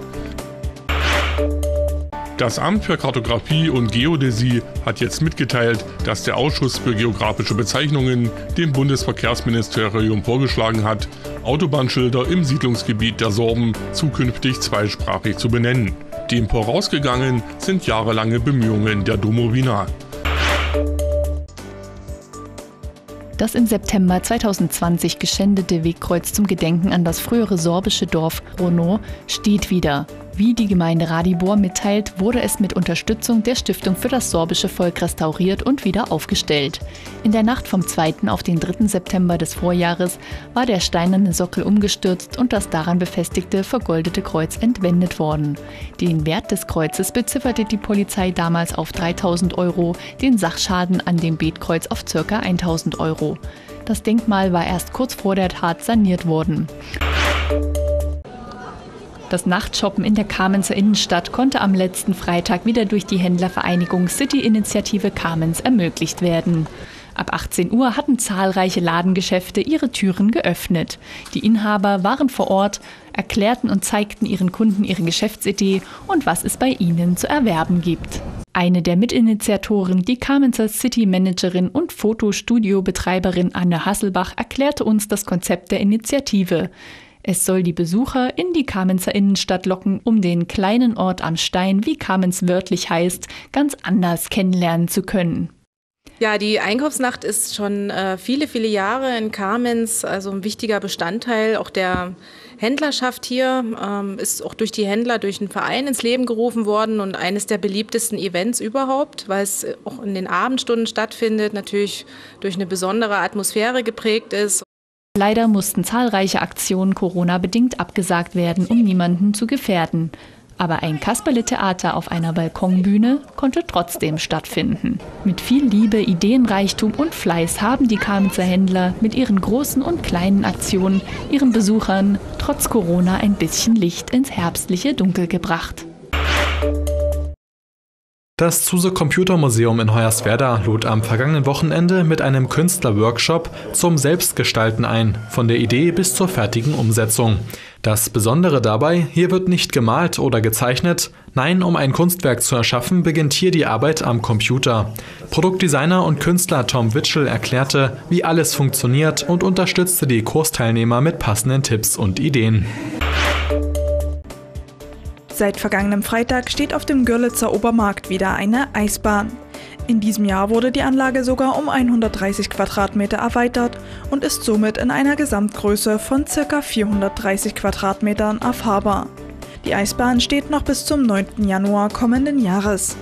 Das Amt für Kartografie und Geodäsie hat jetzt mitgeteilt, dass der Ausschuss für geografische Bezeichnungen dem Bundesverkehrsministerium vorgeschlagen hat, Autobahnschilder im Siedlungsgebiet der Sorben zukünftig zweisprachig zu benennen. Dem vorausgegangen sind jahrelange Bemühungen der Domowina. Das im September zweitausendzwanzig geschändete Wegkreuz zum Gedenken an das frühere sorbische Dorf Rono steht wieder. Wie die Gemeinde Radibor mitteilt, wurde es mit Unterstützung der Stiftung für das sorbische Volk restauriert und wieder aufgestellt. In der Nacht vom zweiten auf den dritten September des Vorjahres war der steinerne Sockel umgestürzt und das daran befestigte vergoldete Kreuz entwendet worden. Den Wert des Kreuzes bezifferte die Polizei damals auf dreitausend Euro, den Sachschaden an dem Betkreuz auf ca. eintausend Euro. Das Denkmal war erst kurz vor der Tat saniert worden. Das Nachtshoppen in der Kamenzer Innenstadt konnte am letzten Freitag wieder durch die Händlervereinigung City-Initiative Kamenz ermöglicht werden. Ab achtzehn Uhr hatten zahlreiche Ladengeschäfte ihre Türen geöffnet. Die Inhaber waren vor Ort, erklärten und zeigten ihren Kunden ihre Geschäftsidee und was es bei ihnen zu erwerben gibt. Eine der Mitinitiatoren, die Kamenzer City-Managerin und Fotostudio-Betreiberin Anne Hasselbach, erklärte uns das Konzept der Initiative. Es soll die Besucher in die Kamenzer Innenstadt locken, um den kleinen Ort am Stein, wie Kamenz wörtlich heißt, ganz anders kennenlernen zu können. Ja, die Einkaufsnacht ist schon äh, viele, viele Jahre in Kamenz, also ein wichtiger Bestandteil auch der Händlerschaft hier, ähm, ist auch durch die Händler, durch einen Verein ins Leben gerufen worden und eines der beliebtesten Events überhaupt, weil es auch in den Abendstunden stattfindet, natürlich durch eine besondere Atmosphäre geprägt ist. Leider mussten zahlreiche Aktionen Corona-bedingt abgesagt werden, um niemanden zu gefährden. Aber ein Kasperle-Theater auf einer Balkonbühne konnte trotzdem stattfinden. Mit viel Liebe, Ideenreichtum und Fleiß haben die Kamenzer Händler mit ihren großen und kleinen Aktionen ihren Besuchern trotz Corona ein bisschen Licht ins herbstliche Dunkel gebracht. Das Zuse Computermuseum in Hoyerswerda lud am vergangenen Wochenende mit einem Künstlerworkshop zum Selbstgestalten ein, von der Idee bis zur fertigen Umsetzung. Das Besondere dabei, hier wird nicht gemalt oder gezeichnet, nein, um ein Kunstwerk zu erschaffen, beginnt hier die Arbeit am Computer. Produktdesigner und Künstler Tom Witschel erklärte, wie alles funktioniert und unterstützte die Kursteilnehmer mit passenden Tipps und Ideen. Seit vergangenem Freitag steht auf dem Görlitzer Obermarkt wieder eine Eisbahn. In diesem Jahr wurde die Anlage sogar um hundertdreißig Quadratmeter erweitert und ist somit in einer Gesamtgröße von ca. vierhundertdreißig Quadratmetern erfahrbar. Die Eisbahn steht noch bis zum neunten Januar kommenden Jahres.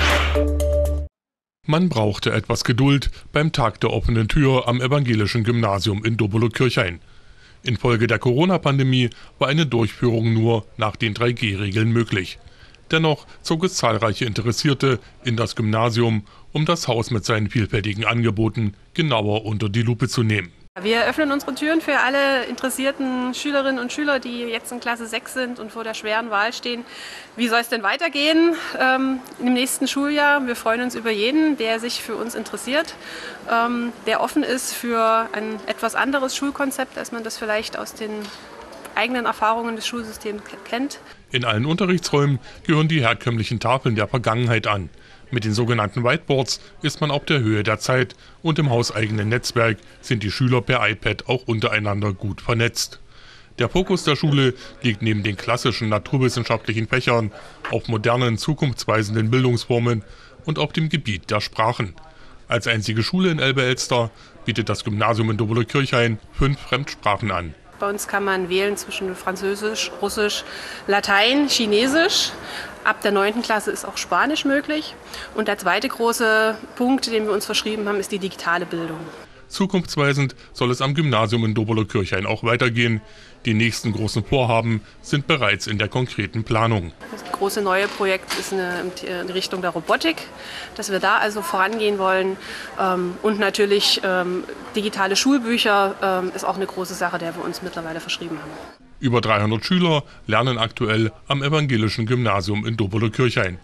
Man brauchte etwas Geduld beim Tag der offenen Tür am Evangelischen Gymnasium in Dobelow-Kirchhain. Infolge der Corona-Pandemie war eine Durchführung nur nach den drei G Regeln möglich. Dennoch zog es zahlreiche Interessierte in das Gymnasium, um das Haus mit seinen vielfältigen Angeboten genauer unter die Lupe zu nehmen. Wir öffnen unsere Türen für alle interessierten Schülerinnen und Schüler, die jetzt in Klasse sechs sind und vor der schweren Wahl stehen. Wie soll es denn weitergehen ähm, im nächsten Schuljahr? Wir freuen uns über jeden, der sich für uns interessiert, ähm, der offen ist für ein etwas anderes Schulkonzept, als man das vielleicht aus den eigenen Erfahrungen des Schulsystems kennt. In allen Unterrichtsräumen gehören die herkömmlichen Tafeln der Vergangenheit an. Mit den sogenannten Whiteboards ist man auf der Höhe der Zeit und im hauseigenen Netzwerk sind die Schüler per iPad auch untereinander gut vernetzt. Der Fokus der Schule liegt neben den klassischen naturwissenschaftlichen Fächern auf modernen, zukunftsweisenden Bildungsformen und auf dem Gebiet der Sprachen. Als einzige Schule in Elbe-Elster bietet das Gymnasium in Dobelow-Kirchhain fünf Fremdsprachen an. Bei uns kann man wählen zwischen Französisch, Russisch, Latein, Chinesisch. Ab der neunten Klasse ist auch Spanisch möglich. Und der zweite große Punkt, den wir uns verschrieben haben, ist die digitale Bildung. Zukunftsweisend soll es am Gymnasium in Dobelow-Kirchhain auch weitergehen. Die nächsten großen Vorhaben sind bereits in der konkreten Planung. Das große neue Projekt ist in Richtung der Robotik, dass wir da also vorangehen wollen. Und natürlich digitale Schulbücher ist auch eine große Sache, der wir uns mittlerweile verschrieben haben. Über dreihundert Schüler lernen aktuell am Evangelischen Gymnasium in Dobelow-Kirchhain.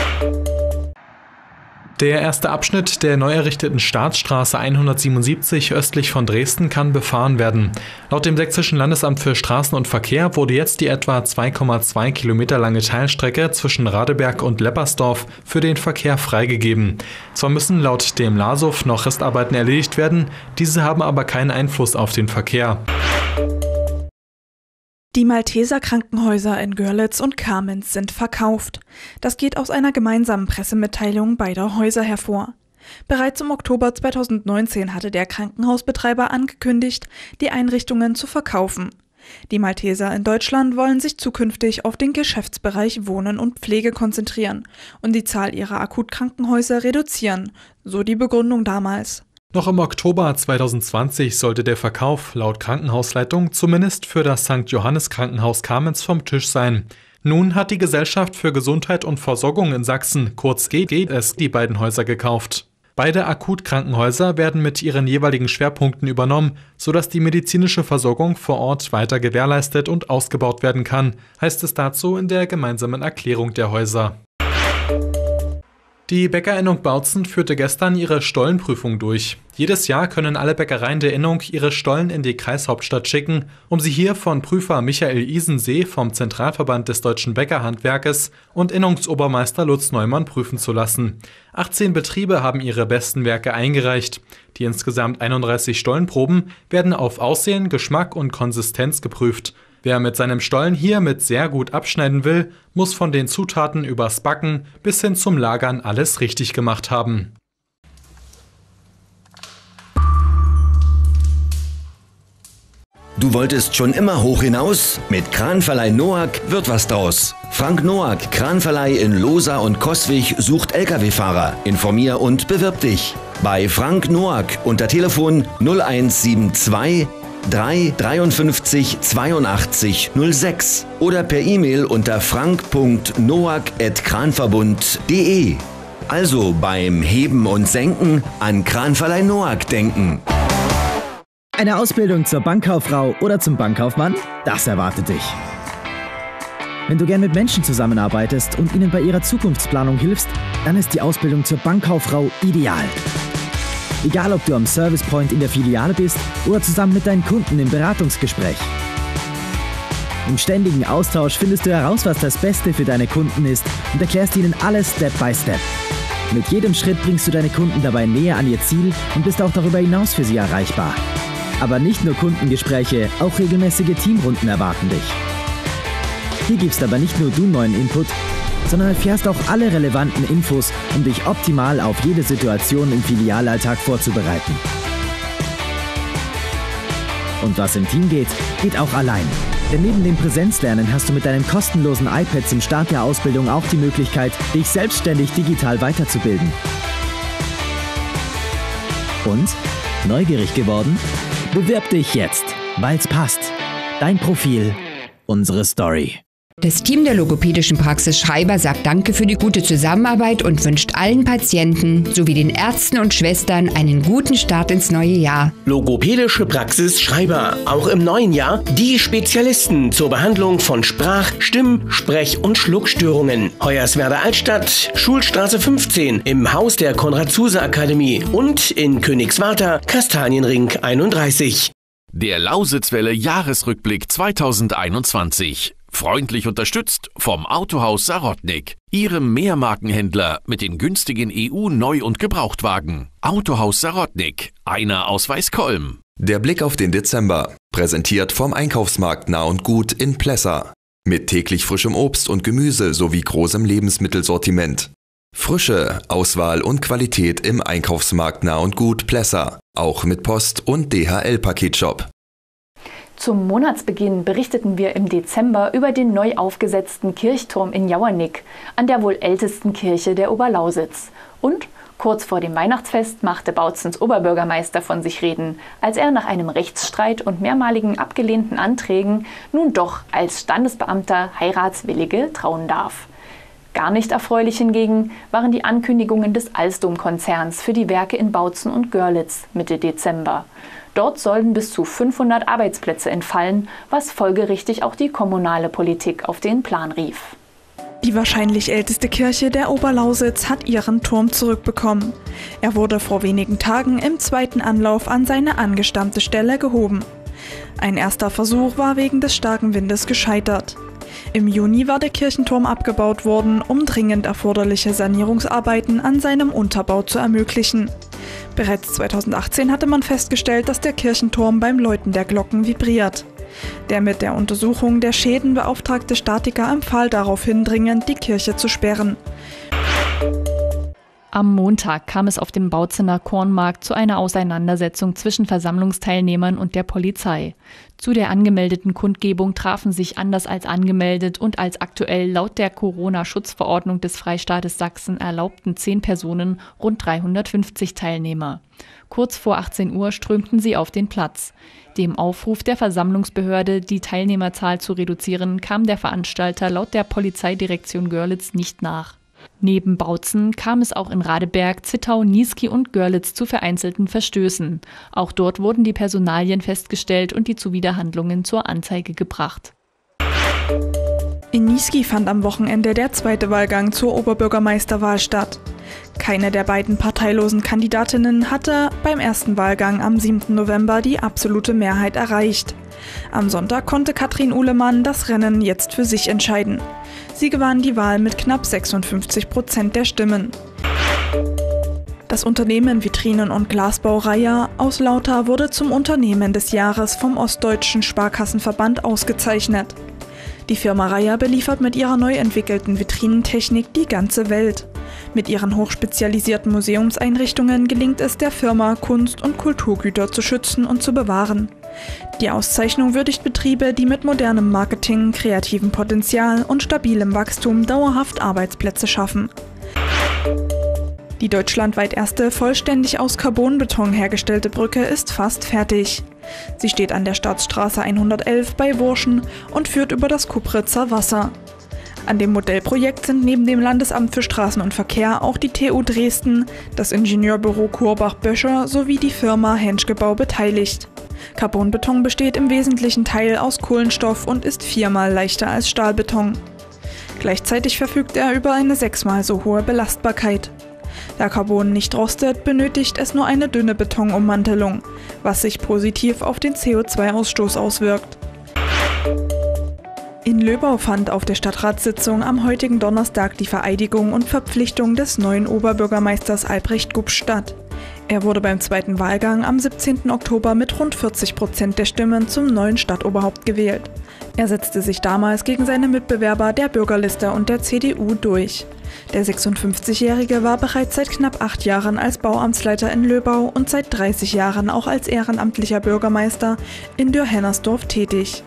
Der erste Abschnitt der neu errichteten Staatsstraße hundertsiebenundsiebzig östlich von Dresden kann befahren werden. Laut dem Sächsischen Landesamt für Straßen und Verkehr wurde jetzt die etwa zwei Komma zwei Kilometer lange Teilstrecke zwischen Radeberg und Leppersdorf für den Verkehr freigegeben. Zwar müssen laut dem LASUF noch Restarbeiten erledigt werden, diese haben aber keinen Einfluss auf den Verkehr. Die Malteser Krankenhäuser in Görlitz und Kamenz sind verkauft. Das geht aus einer gemeinsamen Pressemitteilung beider Häuser hervor. Bereits im Oktober zweitausendneunzehn hatte der Krankenhausbetreiber angekündigt, die Einrichtungen zu verkaufen. Die Malteser in Deutschland wollen sich zukünftig auf den Geschäftsbereich Wohnen und Pflege konzentrieren und die Zahl ihrer Akutkrankenhäuser reduzieren, so die Begründung damals. Noch im Oktober zweitausendzwanzig sollte der Verkauf laut Krankenhausleitung zumindest für das Sankt Johannes Krankenhaus Kamenz vom Tisch sein. Nun hat die Gesellschaft für Gesundheit und Versorgung in Sachsen, kurz G G S, die beiden Häuser gekauft. Beide Akutkrankenhäuser werden mit ihren jeweiligen Schwerpunkten übernommen, sodass die medizinische Versorgung vor Ort weiter gewährleistet und ausgebaut werden kann, heißt es dazu in der gemeinsamen Erklärung der Häuser. Die Bäckerinnung Bautzen führte gestern ihre Stollenprüfung durch. Jedes Jahr können alle Bäckereien der Innung ihre Stollen in die Kreishauptstadt schicken, um sie hier von Prüfer Michael Isensee vom Zentralverband des Deutschen Bäckerhandwerkes und Innungsobermeister Lutz Neumann prüfen zu lassen. achtzehn Betriebe haben ihre besten Werke eingereicht. Die insgesamt einunddreißig Stollenproben werden auf Aussehen, Geschmack und Konsistenz geprüft. Wer mit seinem Stollen hiermit sehr gut abschneiden will, muss von den Zutaten übers Backen bis hin zum Lagern alles richtig gemacht haben. Du wolltest schon immer hoch hinaus? Mit Kranverleih Noack wird was draus. Frank Noack, Kranverleih in Losa und Coswig, sucht L K W-Fahrer. Informier und bewirb dich. Bei Frank Noack unter Telefon null eins sieben zwei drei dreiundfünfzig zweiundachtzig null sechs oder per E-Mail unter frank punkt noack at kranverbund punkt de. Also beim Heben und Senken an Kranverleih Noack denken. Eine Ausbildung zur Bankkauffrau oder zum Bankkaufmann? Das erwartet dich. Wenn du gern mit Menschen zusammenarbeitest und ihnen bei ihrer Zukunftsplanung hilfst, dann ist die Ausbildung zur Bankkauffrau ideal. Egal, ob du am Service Point in der Filiale bist oder zusammen mit deinen Kunden im Beratungsgespräch. Im ständigen Austausch findest du heraus, was das Beste für deine Kunden ist und erklärst ihnen alles Step by Step. Mit jedem Schritt bringst du deine Kunden dabei näher an ihr Ziel und bist auch darüber hinaus für sie erreichbar. Aber nicht nur Kundengespräche, auch regelmäßige Teamrunden erwarten dich. Hier gibst aber nicht nur du neuen Input, sondern erfährst auch alle relevanten Infos, um dich optimal auf jede Situation im Filialalltag vorzubereiten. Und was im Team geht, geht auch allein. Denn neben dem Präsenzlernen hast du mit deinem kostenlosen iPad zum Start der Ausbildung auch die Möglichkeit, dich selbstständig digital weiterzubilden. Und? Neugierig geworden? Bewirb dich jetzt, weil's passt. Dein Profil, unsere Story. Das Team der logopädischen Praxis Schreiber sagt Danke für die gute Zusammenarbeit und wünscht allen Patienten sowie den Ärzten und Schwestern einen guten Start ins neue Jahr. Logopädische Praxis Schreiber. Auch im neuen Jahr die Spezialisten zur Behandlung von Sprach-, Stimm-, Sprech- und Schluckstörungen. Hoyerswerda Altstadt, Schulstraße fünfzehn, im Haus der Konrad-Zuse-Akademie und in Königswarter, Kastanienring einunddreißig. Der Lausitzwelle Jahresrückblick zweitausendeinundzwanzig. Freundlich unterstützt vom Autohaus Sarotnik, Ihrem Mehrmarkenhändler mit den günstigen E U-Neu- und Gebrauchtwagen. Autohaus Sarotnik, einer aus Weißkolm. Der Blick auf den Dezember, präsentiert vom Einkaufsmarkt Nah und Gut in Plessa. Mit täglich frischem Obst und Gemüse sowie großem Lebensmittelsortiment. Frische, Auswahl und Qualität im Einkaufsmarkt Nah und Gut Plessa, auch mit Post- und D H L-Paketshop. Zum Monatsbeginn berichteten wir im Dezember über den neu aufgesetzten Kirchturm in Jauernick, an der wohl ältesten Kirche der Oberlausitz. Und kurz vor dem Weihnachtsfest machte Bautzens Oberbürgermeister von sich reden, als er nach einem Rechtsstreit und mehrmaligen abgelehnten Anträgen nun doch als Standesbeamter Heiratswillige trauen darf. Gar nicht erfreulich hingegen waren die Ankündigungen des Alstom-Konzerns für die Werke in Bautzen und Görlitz Mitte Dezember. Dort sollten bis zu fünfhundert Arbeitsplätze entfallen, was folgerichtig auch die kommunale Politik auf den Plan rief. Die wahrscheinlich älteste Kirche der Oberlausitz hat ihren Turm zurückbekommen. Er wurde vor wenigen Tagen im zweiten Anlauf an seine angestammte Stelle gehoben. Ein erster Versuch war wegen des starken Windes gescheitert. Im Juni war der Kirchenturm abgebaut worden, um dringend erforderliche Sanierungsarbeiten an seinem Unterbau zu ermöglichen. Bereits zweitausendachtzehn hatte man festgestellt, dass der Kirchenturm beim Läuten der Glocken vibriert. Der mit der Untersuchung der Schäden beauftragte Statiker empfahl daraufhin dringend, die Kirche zu sperren. Am Montag kam es auf dem Bautzener Kornmarkt zu einer Auseinandersetzung zwischen Versammlungsteilnehmern und der Polizei. Zu der angemeldeten Kundgebung trafen sich anders als angemeldet und als aktuell laut der Corona-Schutzverordnung des Freistaates Sachsen erlaubten zehn Personen rund dreihundertfünfzig Teilnehmer. Kurz vor achtzehn Uhr strömten sie auf den Platz. Dem Aufruf der Versammlungsbehörde, die Teilnehmerzahl zu reduzieren, kam der Veranstalter laut der Polizeidirektion Görlitz nicht nach. Neben Bautzen kam es auch in Radeberg, Zittau, Niesky und Görlitz zu vereinzelten Verstößen. Auch dort wurden die Personalien festgestellt und die Zuwiderhandlungen zur Anzeige gebracht. In Niesky fand am Wochenende der zweite Wahlgang zur Oberbürgermeisterwahl statt. Keine der beiden parteilosen Kandidatinnen hatte beim ersten Wahlgang am siebten November die absolute Mehrheit erreicht. Am Sonntag konnte Katrin Uhlemann das Rennen jetzt für sich entscheiden. Sie gewann die Wahl mit knapp sechsundfünfzig Prozent der Stimmen. Das Unternehmen Vitrinen- und Glasbau Reiher aus Lauter wurde zum Unternehmen des Jahres vom Ostdeutschen Sparkassenverband ausgezeichnet. Die Firma Reiher beliefert mit ihrer neu entwickelten Vitrinentechnik die ganze Welt. Mit ihren hochspezialisierten Museumseinrichtungen gelingt es der Firma, Kunst- und Kulturgüter zu schützen und zu bewahren. Die Auszeichnung würdigt Betriebe, die mit modernem Marketing, kreativem Potenzial und stabilem Wachstum dauerhaft Arbeitsplätze schaffen. Die deutschlandweit erste vollständig aus Carbonbeton hergestellte Brücke ist fast fertig. Sie steht an der Staatsstraße hundertelf bei Wurschen und führt über das Kupritzer Wasser. An dem Modellprojekt sind neben dem Landesamt für Straßen und Verkehr auch die T U Dresden, das Ingenieurbüro Kurbach-Böscher sowie die Firma Henschke Bau beteiligt. Carbonbeton besteht im wesentlichen Teil aus Kohlenstoff und ist viermal leichter als Stahlbeton. Gleichzeitig verfügt er über eine sechsmal so hohe Belastbarkeit. Da Carbon nicht rostet, benötigt es nur eine dünne Betonummantelung, was sich positiv auf den C O zwei Ausstoß auswirkt. In Löbau fand auf der Stadtratssitzung am heutigen Donnerstag die Vereidigung und Verpflichtung des neuen Oberbürgermeisters Albrecht Gubsch statt. Er wurde beim zweiten Wahlgang am siebzehnten Oktober mit rund vierzig Prozent der Stimmen zum neuen Stadtoberhaupt gewählt. Er setzte sich damals gegen seine Mitbewerber der Bürgerliste und der C D U durch. Der sechsundfünfzigjährige war bereits seit knapp acht Jahren als Bauamtsleiter in Löbau und seit dreißig Jahren auch als ehrenamtlicher Bürgermeister in Dürr-Hennersdorf tätig.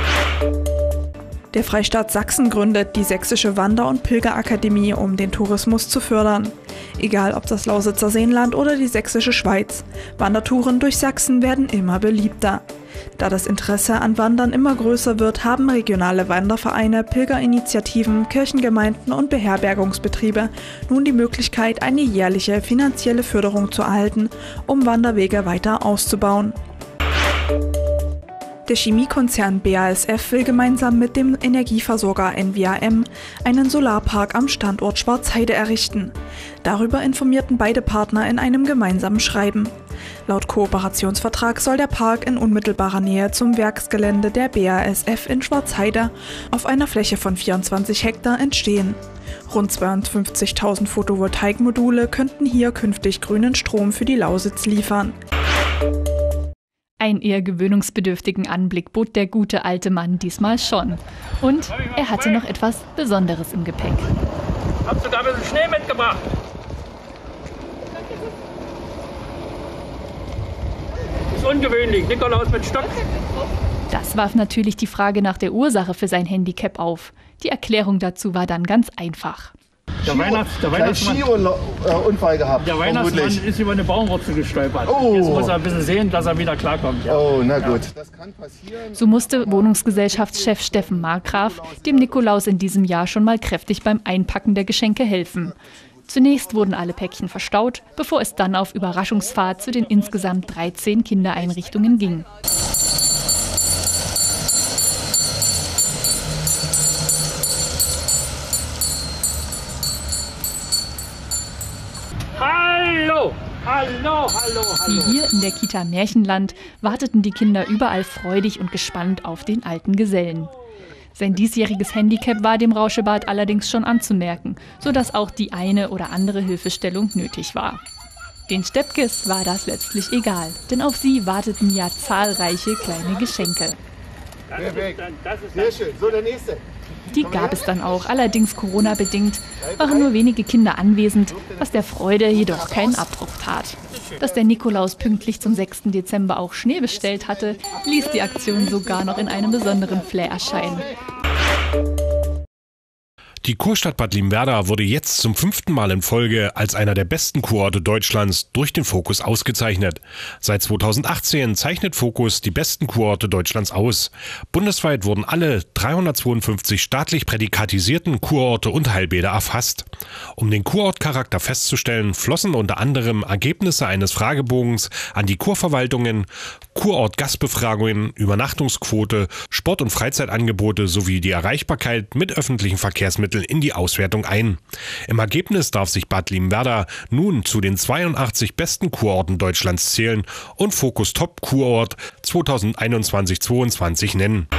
Der Freistaat Sachsen gründet die Sächsische Wander- und Pilgerakademie, um den Tourismus zu fördern. Egal ob das Lausitzer Seenland oder die Sächsische Schweiz, Wandertouren durch Sachsen werden immer beliebter. Da das Interesse an Wandern immer größer wird, haben regionale Wandervereine, Pilgerinitiativen, Kirchengemeinden und Beherbergungsbetriebe nun die Möglichkeit, eine jährliche finanzielle Förderung zu erhalten, um Wanderwege weiter auszubauen. Der Chemiekonzern B A S F will gemeinsam mit dem Energieversorger N W A M einen Solarpark am Standort Schwarzheide errichten. Darüber informierten beide Partner in einem gemeinsamen Schreiben. Laut Kooperationsvertrag soll der Park in unmittelbarer Nähe zum Werksgelände der B A S F in Schwarzheide auf einer Fläche von vierundzwanzig Hektar entstehen. Rund zweihundertfünfzigtausend Photovoltaikmodule könnten hier künftig grünen Strom für die Lausitz liefern. Einen eher gewöhnungsbedürftigen Anblick bot der gute alte Mann diesmal schon. Und er hatte noch etwas Besonderes im Gepäck. Hast du da ein bisschen Schnee mitgebracht? Das ist ungewöhnlich, Nikolaus mit Stock. Das warf natürlich die Frage nach der Ursache für sein Handicap auf. Die Erklärung dazu war dann ganz einfach. Der, Weihnachts-, der Weihnachtsmann, Skiunfall gehabt. Der Weihnachtsmann vermutlich. Ist über eine Baumwurzel gestolpert. Oh. Jetzt muss er ein bisschen sehen, dass er wieder klarkommt. Ja. Oh, na gut. Ja. Das kann passieren. So musste Wohnungsgesellschaftschef Steffen Markgraf dem Nikolaus in diesem Jahr schon mal kräftig beim Einpacken der Geschenke helfen. Zunächst wurden alle Päckchen verstaut, bevor es dann auf Überraschungsfahrt zu den insgesamt dreizehn Kindereinrichtungen ging. Hallo, hallo, hallo, hallo. Wie hier in der Kita Märchenland warteten die Kinder überall freudig und gespannt auf den alten Gesellen. Sein diesjähriges Handicap war dem Rauschebart allerdings schon anzumerken, sodass auch die eine oder andere Hilfestellung nötig war. Den Steppkes war das letztlich egal, denn auf sie warteten ja zahlreiche kleine Geschenke. Perfekt. Sehr schön. So, der nächste. Die gab es dann auch, allerdings Corona-bedingt waren nur wenige Kinder anwesend, was der Freude jedoch keinen Abbruch tat. Dass der Nikolaus pünktlich zum sechsten Dezember auch Schnee bestellt hatte, ließ die Aktion sogar noch in einem besonderen Flair erscheinen. Die Kurstadt Bad Limwerda wurde jetzt zum fünften Mal in Folge als einer der besten Kurorte Deutschlands durch den Fokus ausgezeichnet. Seit zweitausendachtzehn zeichnet Fokus die besten Kurorte Deutschlands aus. Bundesweit wurden alle dreihundertzweiundfünfzig staatlich prädikatisierten Kurorte und Heilbäder erfasst. Um den Kurortcharakter festzustellen, flossen unter anderem Ergebnisse eines Fragebogens an die Kurverwaltungen, Kurort-Gastbefragungen, Übernachtungsquote, Sport- und Freizeitangebote sowie die Erreichbarkeit mit öffentlichen Verkehrsmitteln in die Auswertung ein. Im Ergebnis darf sich Bad Limwerda nun zu den zweiundachtzig besten Kurorten Deutschlands zählen und Fokus Top Kurort zweitausendeinundzwanzig zweiundzwanzig nennen.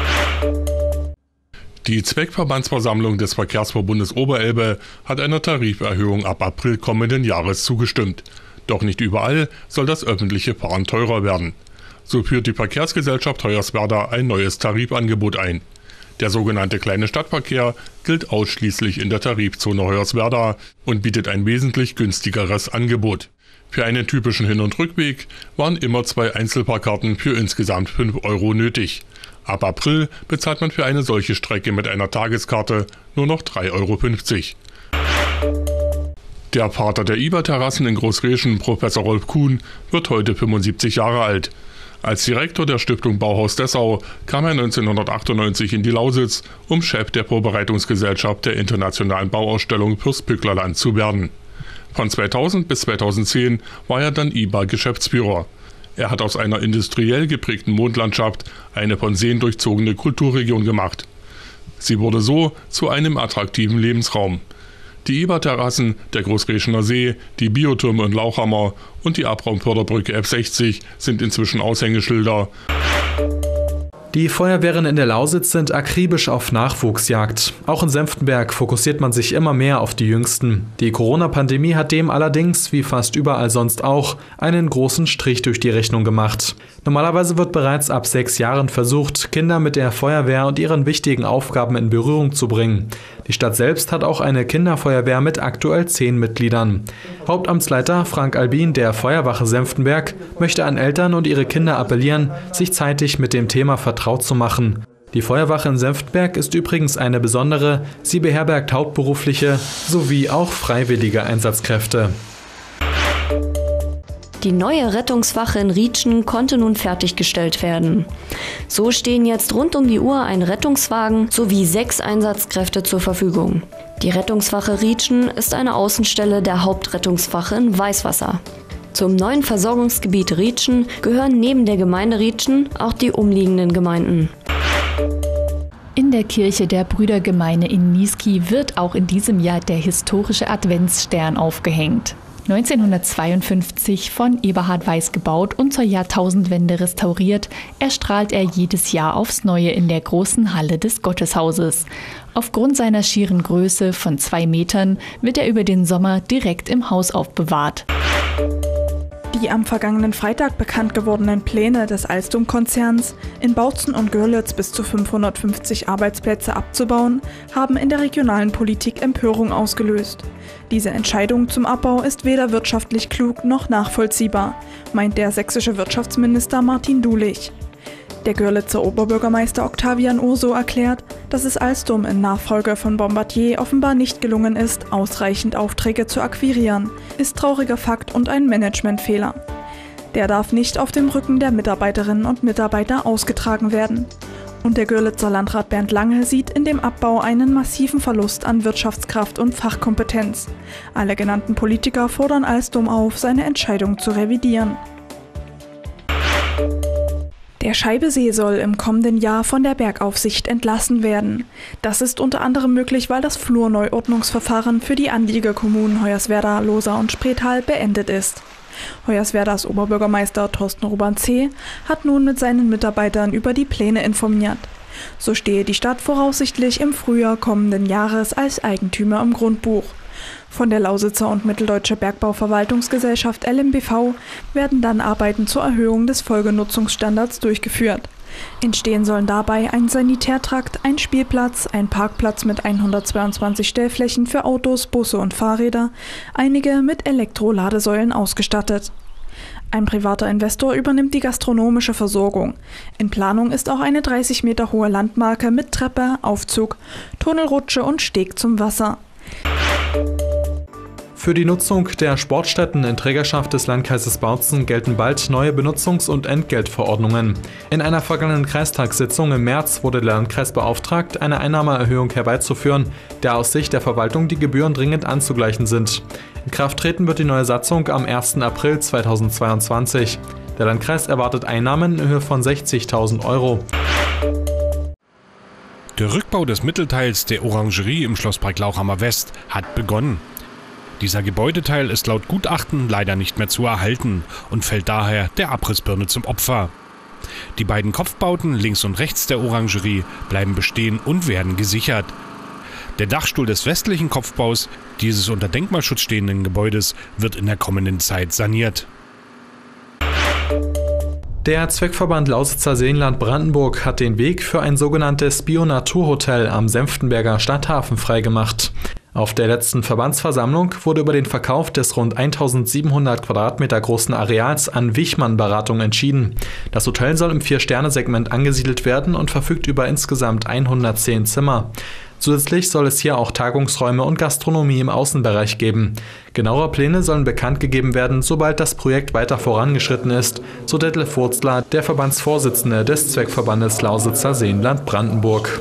Die Zweckverbandsversammlung des Verkehrsverbundes Oberelbe hat einer Tariferhöhung ab April kommenden Jahres zugestimmt. Doch nicht überall soll das öffentliche Fahren teurer werden. So führt die Verkehrsgesellschaft Hoyerswerda ein neues Tarifangebot ein. Der sogenannte kleine Stadtverkehr gilt ausschließlich in der Tarifzone Hoyerswerda und bietet ein wesentlich günstigeres Angebot. Für einen typischen Hin- und Rückweg waren immer zwei Einzelfahrkarten für insgesamt fünf Euro nötig. Ab April bezahlt man für eine solche Strecke mit einer Tageskarte nur noch drei Euro fünfzig. Der Vater der I B A-Terrassen in Großreschen, Professor Rolf Kuhn, wird heute fünfundsiebzig Jahre alt. Als Direktor der Stiftung Bauhaus Dessau kam er neunzehnhundertachtundneunzig in die Lausitz, um Chef der Vorbereitungsgesellschaft der Internationalen Bauausstellung Fürstpücklerland zu werden. Von zweitausend bis zweitausendzehn war er dann I B A-Geschäftsführer. Er hat aus einer industriell geprägten Mondlandschaft eine von Seen durchzogene Kulturregion gemacht. Sie wurde so zu einem attraktiven Lebensraum. Die I B A-Terrassen, der Großreschener See, die Biotürme und Lauchhammer und die Abraumförderbrücke F sechzig sind inzwischen Aushängeschilder. Die Feuerwehren in der Lausitz sind akribisch auf Nachwuchsjagd. Auch in Senftenberg fokussiert man sich immer mehr auf die Jüngsten. Die Corona-Pandemie hat dem allerdings, wie fast überall sonst auch, einen großen Strich durch die Rechnung gemacht. Normalerweise wird bereits ab sechs Jahren versucht, Kinder mit der Feuerwehr und ihren wichtigen Aufgaben in Berührung zu bringen. Die Stadt selbst hat auch eine Kinderfeuerwehr mit aktuell zehn Mitgliedern. Hauptamtsleiter Frank Albin der Feuerwache Senftenberg möchte an Eltern und ihre Kinder appellieren, sich zeitig mit dem Thema vertraut zu machen. Die Feuerwache in Senftenberg ist übrigens eine besondere, sie beherbergt hauptberufliche sowie auch freiwillige Einsatzkräfte. Die neue Rettungswache in Rietschen konnte nun fertiggestellt werden. So stehen jetzt rund um die Uhr ein Rettungswagen sowie sechs Einsatzkräfte zur Verfügung. Die Rettungswache Rietschen ist eine Außenstelle der Hauptrettungswache in Weißwasser. Zum neuen Versorgungsgebiet Rietschen gehören neben der Gemeinde Rietschen auch die umliegenden Gemeinden. In der Kirche der Brüdergemeine in Niesky wird auch in diesem Jahr der historische Adventsstern aufgehängt. neunzehnhundertzweiundfünfzig von Eberhard Weiß gebaut und zur Jahrtausendwende restauriert, erstrahlt er jedes Jahr aufs Neue in der großen Halle des Gotteshauses. Aufgrund seiner schieren Größe von zwei Metern wird er über den Sommer direkt im Haus aufbewahrt. Die am vergangenen Freitag bekannt gewordenen Pläne des Alstom-Konzerns, in Bautzen und Görlitz bis zu fünfhundertfünfzig Arbeitsplätze abzubauen, haben in der regionalen Politik Empörung ausgelöst. Diese Entscheidung zum Abbau ist weder wirtschaftlich klug noch nachvollziehbar, meint der sächsische Wirtschaftsminister Martin Dulich. Der Görlitzer Oberbürgermeister Octavian Urso erklärt, dass es Alstom in Nachfolge von Bombardier offenbar nicht gelungen ist, ausreichend Aufträge zu akquirieren, ist trauriger Fakt und ein Managementfehler. Der darf nicht auf dem Rücken der Mitarbeiterinnen und Mitarbeiter ausgetragen werden. Und der Görlitzer Landrat Bernd Lange sieht in dem Abbau einen massiven Verlust an Wirtschaftskraft und Fachkompetenz. Alle genannten Politiker fordern Alstom auf, seine Entscheidung zu revidieren. Der Scheibesee soll im kommenden Jahr von der Bergaufsicht entlassen werden. Das ist unter anderem möglich, weil das Flurneuordnungsverfahren für die Anliegerkommunen Hoyerswerda, Lohsa und Spreetal beendet ist. Hoyerswerdas Oberbürgermeister Thorsten Ruban-C. hat nun mit seinen Mitarbeitern über die Pläne informiert. So stehe die Stadt voraussichtlich im Frühjahr kommenden Jahres als Eigentümer im Grundbuch. Von der Lausitzer und Mitteldeutsche Bergbauverwaltungsgesellschaft L M B V werden dann Arbeiten zur Erhöhung des Folgenutzungsstandards durchgeführt. Entstehen sollen dabei ein Sanitärtrakt, ein Spielplatz, ein Parkplatz mit hundertzweiundzwanzig Stellflächen für Autos, Busse und Fahrräder, einige mit Elektroladesäulen ausgestattet. Ein privater Investor übernimmt die gastronomische Versorgung. In Planung ist auch eine dreißig Meter hohe Landmarke mit Treppe, Aufzug, Tunnelrutsche und Steg zum Wasser. Für die Nutzung der Sportstätten in Trägerschaft des Landkreises Bautzen gelten bald neue Benutzungs- und Entgeltverordnungen. In einer vergangenen Kreistagssitzung im März wurde der Landkreis beauftragt, eine Einnahmeerhöhung herbeizuführen, der aus Sicht der Verwaltung die Gebühren dringend anzugleichen sind. In Kraft treten wird die neue Satzung am ersten April zweitausendzweiundzwanzig. Der Landkreis erwartet Einnahmen in Höhe von sechzigtausend Euro. Der Rückbau des Mittelteils der Orangerie im Schlosspark Lauchhammer West hat begonnen. Dieser Gebäudeteil ist laut Gutachten leider nicht mehr zu erhalten und fällt daher der Abrissbirne zum Opfer. Die beiden Kopfbauten links und rechts der Orangerie bleiben bestehen und werden gesichert. Der Dachstuhl des westlichen Kopfbaus dieses unter Denkmalschutz stehenden Gebäudes wird in der kommenden Zeit saniert. Der Zweckverband Lausitzer Seenland-Brandenburg hat den Weg für ein sogenanntes Bio-Natur-Hotel am Senftenberger Stadthafen freigemacht. Auf der letzten Verbandsversammlung wurde über den Verkauf des rund eintausendsiebenhundert Quadratmeter großen Areals an Wichmann Beratung entschieden. Das Hotel soll im Vier-Sterne-Segment angesiedelt werden und verfügt über insgesamt hundertzehn Zimmer. Zusätzlich soll es hier auch Tagungsräume und Gastronomie im Außenbereich geben. Genauere Pläne sollen bekannt gegeben werden, sobald das Projekt weiter vorangeschritten ist, so Detlef Wurzler, der Verbandsvorsitzende des Zweckverbandes Lausitzer Seenland-Brandenburg.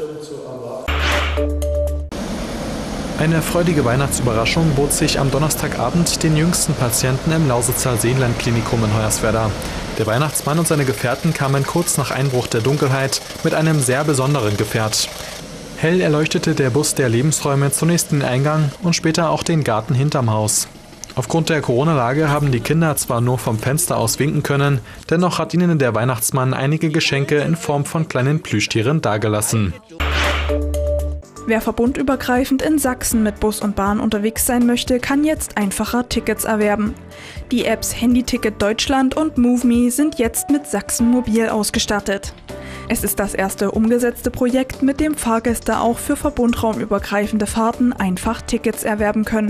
Eine freudige Weihnachtsüberraschung bot sich am Donnerstagabend den jüngsten Patienten im Lausitzer Seenland-Klinikum in Hoyerswerda. Der Weihnachtsmann und seine Gefährten kamen kurz nach Einbruch der Dunkelheit mit einem sehr besonderen Gefährt. Hell erleuchtete der Bus der Lebensräume zunächst den Eingang und später auch den Garten hinterm Haus. Aufgrund der Corona-Lage haben die Kinder zwar nur vom Fenster aus winken können, dennoch hat ihnen der Weihnachtsmann einige Geschenke in Form von kleinen Plüschtieren dagelassen. Wer verbundübergreifend in Sachsen mit Bus und Bahn unterwegs sein möchte, kann jetzt einfacher Tickets erwerben. Die Apps Handyticket Deutschland und MoveMe sind jetzt mit Sachsen Mobil ausgestattet. Es ist das erste umgesetzte Projekt, mit dem Fahrgäste auch für verbundraumübergreifende Fahrten einfach Tickets erwerben können.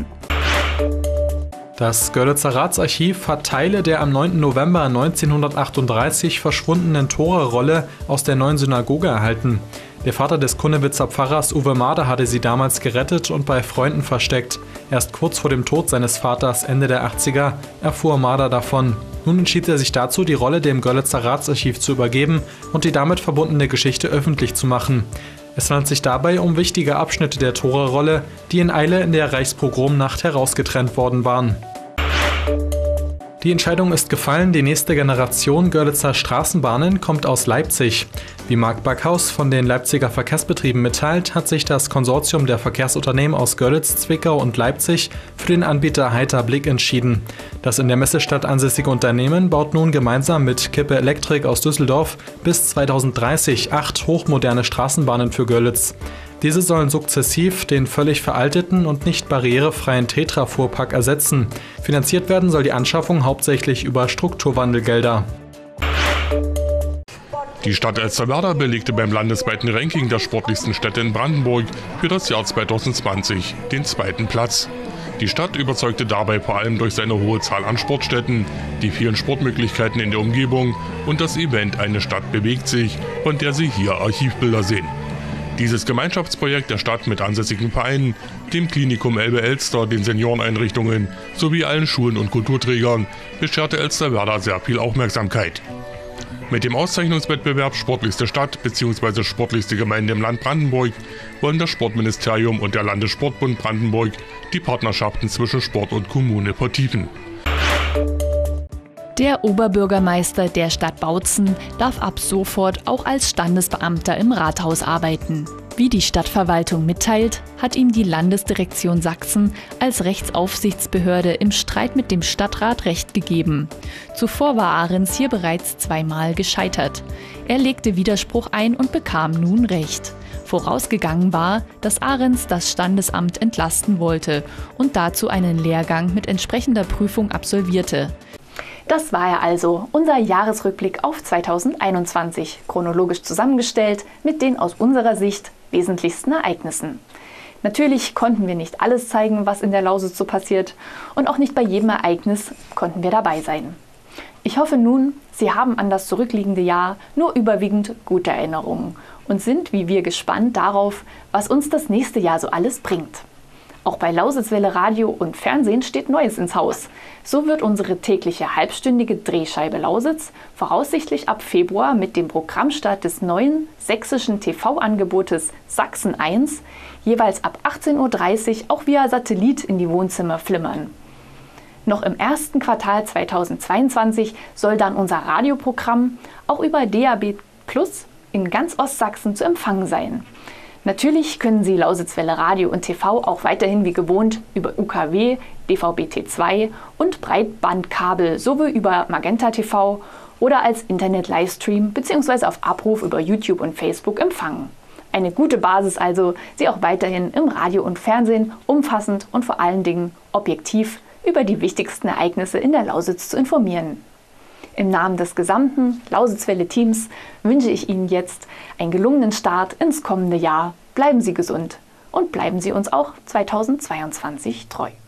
Das Görlitzer Ratsarchiv hat Teile der am neunten November neunzehnhundertachtunddreißig verschwundenen Tore-Rolle aus der neuen Synagoge erhalten. Der Vater des Kunnewitzer Pfarrers Uwe Mader hatte sie damals gerettet und bei Freunden versteckt. Erst kurz vor dem Tod seines Vaters Ende der achtziger erfuhr Mader davon. Nun entschied er sich dazu, die Rolle dem Görlitzer Ratsarchiv zu übergeben und die damit verbundene Geschichte öffentlich zu machen. Es handelt sich dabei um wichtige Abschnitte der Tore-Rolle, die in Eile in der Reichspogromnacht herausgetrennt worden waren. Die Entscheidung ist gefallen, die nächste Generation Görlitzer Straßenbahnen kommt aus Leipzig. Wie Marc Backhaus von den Leipziger Verkehrsbetrieben mitteilt, hat sich das Konsortium der Verkehrsunternehmen aus Görlitz, Zwickau und Leipzig für den Anbieter Heiter Blick entschieden. Das in der Messestadt ansässige Unternehmen baut nun gemeinsam mit Kippe Elektrik aus Düsseldorf bis zweitausenddreißig acht hochmoderne Straßenbahnen für Görlitz. Diese sollen sukzessiv den völlig veralteten und nicht barrierefreien Tetra-Fuhrpark ersetzen. Finanziert werden soll die Anschaffung hauptsächlich über Strukturwandelgelder. Die Stadt Elsterwerda belegte beim landesweiten Ranking der sportlichsten Städte in Brandenburg für das Jahr zweitausendzwanzig den zweiten Platz. Die Stadt überzeugte dabei vor allem durch seine hohe Zahl an Sportstätten, die vielen Sportmöglichkeiten in der Umgebung und das Event Eine Stadt bewegt sich, von der Sie hier Archivbilder sehen. Dieses Gemeinschaftsprojekt der Stadt mit ansässigen Vereinen, dem Klinikum Elbe-Elster, den Senioreneinrichtungen sowie allen Schulen und Kulturträgern bescherte Elsterwerda sehr viel Aufmerksamkeit. Mit dem Auszeichnungswettbewerb Sportlichste Stadt bzw. Sportlichste Gemeinde im Land Brandenburg wollen das Sportministerium und der Landessportbund Brandenburg die Partnerschaften zwischen Sport und Kommune vertiefen. Der Oberbürgermeister der Stadt Bautzen darf ab sofort auch als Standesbeamter im Rathaus arbeiten. Wie die Stadtverwaltung mitteilt, hat ihm die Landesdirektion Sachsen als Rechtsaufsichtsbehörde im Streit mit dem Stadtrat Recht gegeben. Zuvor war Ahrens hier bereits zweimal gescheitert. Er legte Widerspruch ein und bekam nun Recht. Vorausgegangen war, dass Ahrens das Standesamt entlasten wollte und dazu einen Lehrgang mit entsprechender Prüfung absolvierte. Das war er also, unser Jahresrückblick auf zweitausendeinundzwanzig, chronologisch zusammengestellt mit den aus unserer Sicht wesentlichsten Ereignissen. Natürlich konnten wir nicht alles zeigen, was in der Lausitz so passiert, und auch nicht bei jedem Ereignis konnten wir dabei sein. Ich hoffe nun, Sie haben an das zurückliegende Jahr nur überwiegend gute Erinnerungen und sind wie wir gespannt darauf, was uns das nächste Jahr so alles bringt. Auch bei Lausitzwelle Radio und Fernsehen steht Neues ins Haus. So wird unsere tägliche halbstündige Drehscheibe Lausitz voraussichtlich ab Februar mit dem Programmstart des neuen sächsischen T V-Angebotes Sachsen eins jeweils ab achtzehn Uhr dreißig auch via Satellit in die Wohnzimmer flimmern. Noch im ersten Quartal zweitausendzweiundzwanzig soll dann unser Radioprogramm auch über D A B Plus in ganz Ostsachsen zu empfangen sein. Natürlich können Sie Lausitzwelle Radio und T V auch weiterhin wie gewohnt über U K W, D V B T zwei und Breitbandkabel sowie über Magenta T V oder als Internet-Livestream bzw. auf Abruf über YouTube und Facebook empfangen. Eine gute Basis also, Sie auch weiterhin im Radio und Fernsehen umfassend und vor allen Dingen objektiv über die wichtigsten Ereignisse in der Lausitz zu informieren. Im Namen des gesamten Lausitzwelle-Teams wünsche ich Ihnen jetzt einen gelungenen Start ins kommende Jahr. Bleiben Sie gesund und bleiben Sie uns auch zweitausendzweiundzwanzig treu.